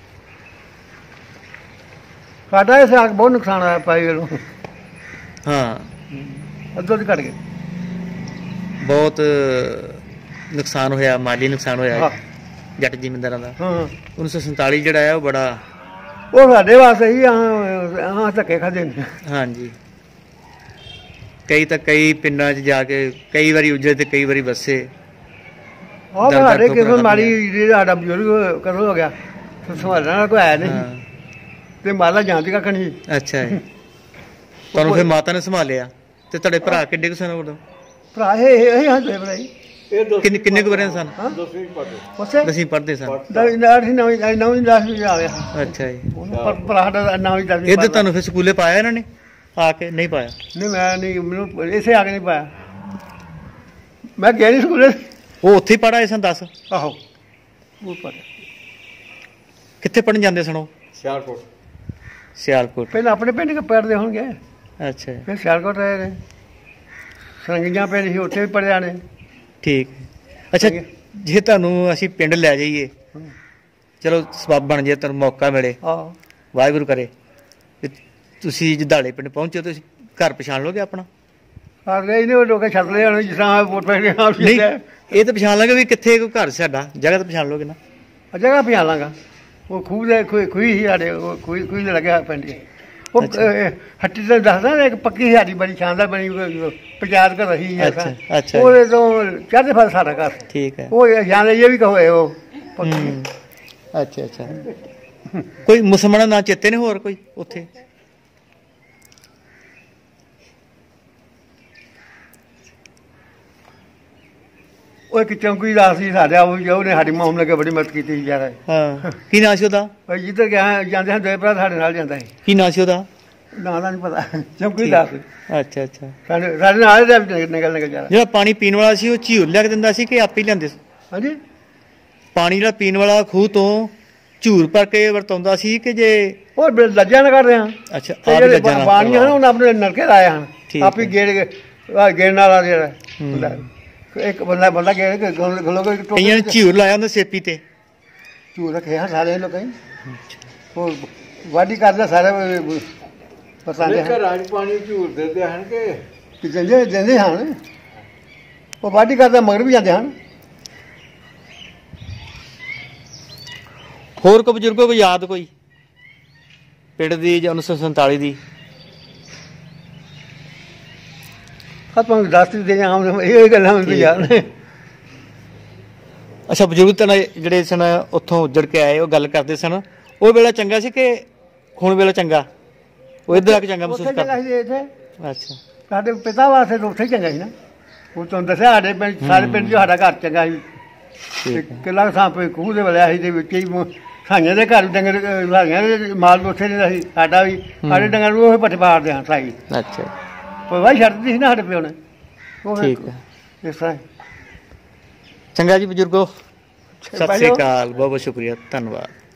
ਸਾਡਾ ਇਸ ਆਕ ਬਹੁਤ ਨੁਕਸਾਨ ਆਇਆ ਪਾਈ ਵੱਲੋਂ ਹਾਂ, ਅੱਧੋ ਦੀ ਘਟ ਗਏ ਬਹੁਤ ਨੁਕਸਾਨ ਹੋਇਆ, ਮਾਲੀ ਨੁਕਸਾਨ ਹੋਇਆ ਹਾਂ ਜੱਟ ਜ਼ਿਮੀਂਦਾਰਾਂ ਦਾ। ਹਾਂ ਉੱਨੀ ਸੌ ਸੰਤਾਲੀ ਜਿਹੜਾ ਆ ਉਹ ਬੜਾ। ਉਹ ਸਾਡੇ ਵਾਸਤੇ ਹੀ ਹਾਂ ਹਾਂ ਧੱਕੇ ਖਾਦੇ ਨੇ ਹਾਂਜੀ, ਕਈ ਤਾਂ ਕਈ ਪਿੰਡਾਂ 'ਚ ਜਾ ਕੇ ਕਈ ਵਾਰੀ ਉਜੜੇ ਤੇ ਕਈ ਵਾਰੀ ਬੱਸੇ। ਆਹ ਦਰਦ ਸਾਡੇ ਤੋਂ ਕਿਸੇ ਖਤਮ ਮਾਰੀ ਜਿਹੜਾ ਸਾਡਾ ਬਜ਼ੁਰਗ ਕਦੋਂ ਹੋ ਗਿਆ ਸੰਭਾਲਣ ਵਾਲਾ ਕੋਈ ਆਇਆ ਨਹੀਂ ਹਾਂ। ਤੇ ਮਾਲਾ ਜਾਂਦੀ ਕੱਖ ਨਹੀਂ ਅੱਛਾ ਜੀ। ਤੁਹਾਨੂੰ ਫਿਰ ਮਾਤਾ ਨੇ ਸੰਭਾਲਿਆ ਤੇ ਤੁਹਾਡੇ ਭਰਾ ਕਿੱਡੇ ਕੁ ਸਨ ਉਦੋਂ? ਭਰਾ ਇਹ ਇਹ ਹਾਂ ਤੇ ਭਰਾਈ ਇਹ ਦਸਵੀਂ ਕਿੰਨੇ ਕਿੰਨੇ ਕੁ ਵਰਿਆਂ ਦੇ ਸਨ? ਹਾਂ ਦਸਵੀਂ ਪੜ੍ਹਦੇ ਉਸੇ ਦਸਵੀਂ ਪੜ੍ਹਦੇ ਸਨ। ਨਵੀਂ ਨਵੀਂ ਨਵੀਂ ਦਸ ਵੀ ਆ ਗਿਆ ਅੱਛਾ ਜੀ। ਪਰ ਭਰਾ ਦਾ ਨਵੀਂ ਦਸ ਵੀ ਇੱਧਰ ਤੁਹਾਨੂੰ ਫਿਰ ਸਕੂਲੇ ਪਾਇਆ ਇਹਨਾਂ ਨੇ ਆ ਕੇ? ਨਹੀਂ ਪਾਇਆ? ਨਹੀਂ ਮੈਂ ਨਹੀਂ ਮੈਨੂੰ ਇਸੇ ਆ ਕੇ ਨਹੀਂ ਪਾਇਆ ਮੈਂ ਗਿਆ ਨਹੀਂ ਸਕੂਲੇ ਉਹ ਉੱਥੇ ਹੀ ਪੜ੍ਹ ਆਏ ਸਨ ਦਸ? ਆਹੋ ਉਹ ਪਰ ਕਿੱਥੇ ਪੜ੍ਹਨ ਜਾਂਦੇ ਸਨ ਉਹ? ਸਿਆਲਕੋਟ ਸਿਆਲਕੋਟ। ਪਹਿਲਾਂ ਆਪਣੇ ਪਿੰਡ ਕੇ ਪੜ੍ਹਦੇ ਹੋਣਗੇ ਅੱਛਾ ਜੀ, ਫਿਰ ਸਿਆਲਕੋਟ ਰਹੇ ਨੇ ਸਰੰਗੀਆਂ ਪਿੰਡ ਸੀ ਉੱਥੇ ਵੀ ਪੜ੍ਹਿਆ ਨੇ ਠੀਕ। ਅੱਛਾ, ਜੇ ਤੁਹਾਨੂੰ ਅਸੀਂ ਪਿੰਡ ਲੈ ਜਾਈਏ, ਚਲੋ ਸਬੱਬ ਬਣ ਜੇ, ਤੁਹਾਨੂੰ ਮੌਕਾ ਮਿਲੇ, ਆਹੋ ਵਾਹਿਗੁਰੂ ਕਰੇ, ਤੇ ਤੁਸੀਂ ਜਦਾਲੇ ਪਿੰਡ ਪਹੁੰਚੋ, ਤੁਸੀਂ ਘਰ ਪਛਾਣ ਲੋਗੇ ਆਪਣਾ? ਆ ਗਏ ਨੇ ਉਹ ਲੋਕ ਛੱਡ ਲਏ ਹੁਣ ਜਿਸ ਤਰ੍ਹਾਂ ਵੋਟ ਪੈ ਗਏ ਆ ਨਹੀਂ, ਇਹ ਤਾਂ ਪਛਾਣ ਲਾਂਗੇ ਵੀ ਕਿੱਥੇ ਕੋਈ ਘਰ ਸਾਡਾ, ਜਗ੍ਹਾ ਤਾਂ ਪਛਾਣ ਲੋਗੇ ਨਾ? ਜਗ੍ਹਾ ਪਛਾਣ ਲਾਂਗਾ ਉਹ ਖੂਹ ਦੇ ਖੂਹ ਖੂਹੀ ਸੀ ਸਾਡੇ ਉਹ ਖੂਹੀ ਖੂਹੀ ਦੇ ਲੱਗਿਆ ਪਿੰਡ ਉਹ ਅਹ, ਹੱਟੀ ਤੇ ਦੱਸਦਾ ਨਾ ਇੱਕ ਪੱਕੀ ਸਾਡੀ ਬੜੀ ਸ਼ਾਨਦਾਰ ਬਣੀ ਪੰਚਾਇਤ ਘਰ ਰਹੀ ਹੈ ਅੱਛਾ, ਅੱਛਾ ਉਹਦੇ ਤੋਂ ਚੜ੍ਹਦੇ ਫਲ ਸਾਡਾ ਘਰ ਠੀਕ ਹੈ। ਉਹ ਜਾਣੇ ਇਹ ਵੀ ਕਹੋਏ ਉਹ ਪੱਕੀ ਹੂੰ। ਅੱਛਾ ਅੱਛਾ। ਕੋਈ ਮੁਸਲਮਾਨਾਂ ਨਾਂ ਚੇਤੇ ਨੇ ਹੋਰ ਕੋਈ ਉੱਥੇ? ਉਹ ਇੱਕ ਚੌਂਕੀਦਾਰ ਸੀ ਸਾਡਾ ਉਹ ਜੋ ਉਹਨੇ ਸਾਡੀ ਮਾਮਲੇ ਕੇ ਬੜੀ ਮਦਦ ਕੀਤੀ ਯਾਰ ਹਾਂ, ਕੀ ਨਾਂ ਸੀ ਉਹਦਾ? ਉਹ ਜਿੱਧਰ ਗਿਆ ਜਾਂਦੇ ਹਨ ਦੋਏ ਭਰਾ ਸਾਡੇ ਨਾਲ ਜਾਂਦਾ ਸੀ ਕੀ ਨਾਂ ਸੀ ਉਹਦਾ? ਨਾਂ ਦਾ ਨਹੀਂ ਪਤਾ ਚੌਂਕੀਦਾਰ ਸੀ ਅੱਛਾ ਅੱਛਾ। ਸਾਡੇ ਸਾਡੇ ਨਾਲ ਦਾ ਨਿਕਲ ਨਿਕਲ ਜਾ ਜਿਹੜਾ ਪਾਣੀ ਪੀਣ ਵਾਲਾ ਸੀ ਉਹ ਝੀਲ ਲਿਆ ਕੇ ਦਿੰਦਾ ਸੀ ਕਿ ਆਪੇ ਹੀ ਲਿਆਂਦੇ ਸੀ? ਹਾਂਜੀ ਪਾਣੀ ਜਿਹੜਾ ਪੀਣ ਵਾਲਾ ਖੂਹ ਤੋਂ ਝੂਰ ਭਰ ਕੇ ਵਰਤਾਉਂਦਾ ਸੀ ਕਿ ਜੇ? ਉਹ ਲੱਜਾ ਨਾ ਕਰਦੇ ਹਾਂ ਅੱਛਾ, ਤੇ ਆਪ ਜਿਹੜੇ ਲੱਜਾਂ ਨਾਲ। ਪਾਣੀ ਹਨ ਉਹਨਾਂ ਆਪਣੇ ਨਲਕੇ ਲਾਏ ਹਨ ਠੀਕ ਆਪੇ ਹੈ। ਗੇੜ ਆ ਗੇੜਨ ਵਾਲਾ ਜਿਹੜਾ ਹੁੰਦਾ ਇੱਕ ਬੰਦਾ ਬੰਦਾ ਗੇੜ ਕੇ ਗਲੋਂ ਕਈਆਂ ਨੇ ਝੂਰ ਲਾਇਆ ਹੁੰਦਾ ਸੇਪੀ ਤੇ। ਝੂਰ ਰੱਖੇ ਹਨ ਸਾਰੇ ਲੋਕਾਂ ਉਹ ਵਾਢੀ ਕਰਦੇ ਸਾਰੇ ਪਸੰਦ ਇਹ ਹੈ ਘਰਾਂ 'ਚ ਪਾਣੀ ਝੂਰਦੇ ਤੇ ਹਨ ਕਿ ਕਿ ਜਾਂਦੇ ਜਾਂਦੇ ਹਨ ਉਹ ਵਾਢੀ ਕਰਦੇ ਮਗਰ ਵੀ ਜਾਂਦੇ ਹਨ। ਹੋਰ ਕੋ ਬਜ਼ੁਰਗੋ ਕੋਈ ਯਾਦ ਕੋਈ ਪਿੰਡ ਦੀ ਜਾਂ ਉੱਨੀ ਸੌ ਸੰਤਾਲੀ ਦੀ? ਆਪਾਂ ਦੱਸ ਦੇ ਜਾਂ ਇਹ ਗੱਲਾਂ ਮੈਨੂੰ ਯਾਦ ਨੇ। ਅੱਛਾ, ਬਜ਼ੁਰਗ ਤਾਂ ਜਿਹੜੇ ਸਨ ਉੱਥੋਂ ਉੱਜੜ ਕੇ ਆਏ ਉਹ ਗੱਲ ਕਰਦੇ ਸਨ, ਉਹ ਵੇਲਾ ਚੰਗਾ ਸੀ ਕਿ ਹੁਣ ਵੇਲਾ ਚੰਗਾ? ਉਹ ਇੱਧਰ ਆ ਕੇ ਚੰਗਾ ਮਹਿਸੂਸ ਕਰਦੇ? ਅੱਛਾ, ਸਾਡੇ ਪਿਤਾ ਵਾਸਤੇ ਤਾਂ ਉੱਥੇ ਚੰਗਾ ਸੀ ਨਾ। ਉਹ ਤੁਹਾਨੂੰ ਦੱਸਿਆ ਸਾਡੇ ਪਿੰਡ ਸਾਰੇ ਪਿੰਡ 'ਚ ਸਾਡਾ ਘਰ ਚੰਗਾ ਸੀ। ਕਿਲਾ ਸਾਂਪ ਖੂਹ ਦੇ ਵਲਿਆ ਸੀ ਦੇ ਵਿੱਚ ਹੀ ਸਾਈਆਂ ਦੇ ਘਰ ਡੰਗਰ ਸਾਈਆਂ ਦੇ ਮਾਲ ਉੱਥੇ ਨਹੀਂ ਸੀ ਸਾਡਾ ਵੀ। ਸਾਡੇ ਡੰਗਰ ਨੂੰ ਉਹ ਪੱਠੇ ਪਾੜਦੇ ਹਾਂ ਸਾਈ। ਅੱਛਾ, ਪਵਾਈ ਛੱਡਦੀ ਸੀ ਨਾ ਸਾਡੇ ਪਿਓ ਨੇ। ਉਹ ਠੀਕ ਹੈ, ਇਸ ਤਰ੍ਹਾਂ ਚੰਗਾ ਜੀ ਬਜ਼ੁਰਗੋ, ਸਤਿ ਸ੍ਰੀ ਅਕਾਲ, ਬਹੁਤ ਬਹੁਤ ਸ਼ੁਕਰੀਆ, ਧੰਨਵਾਦ।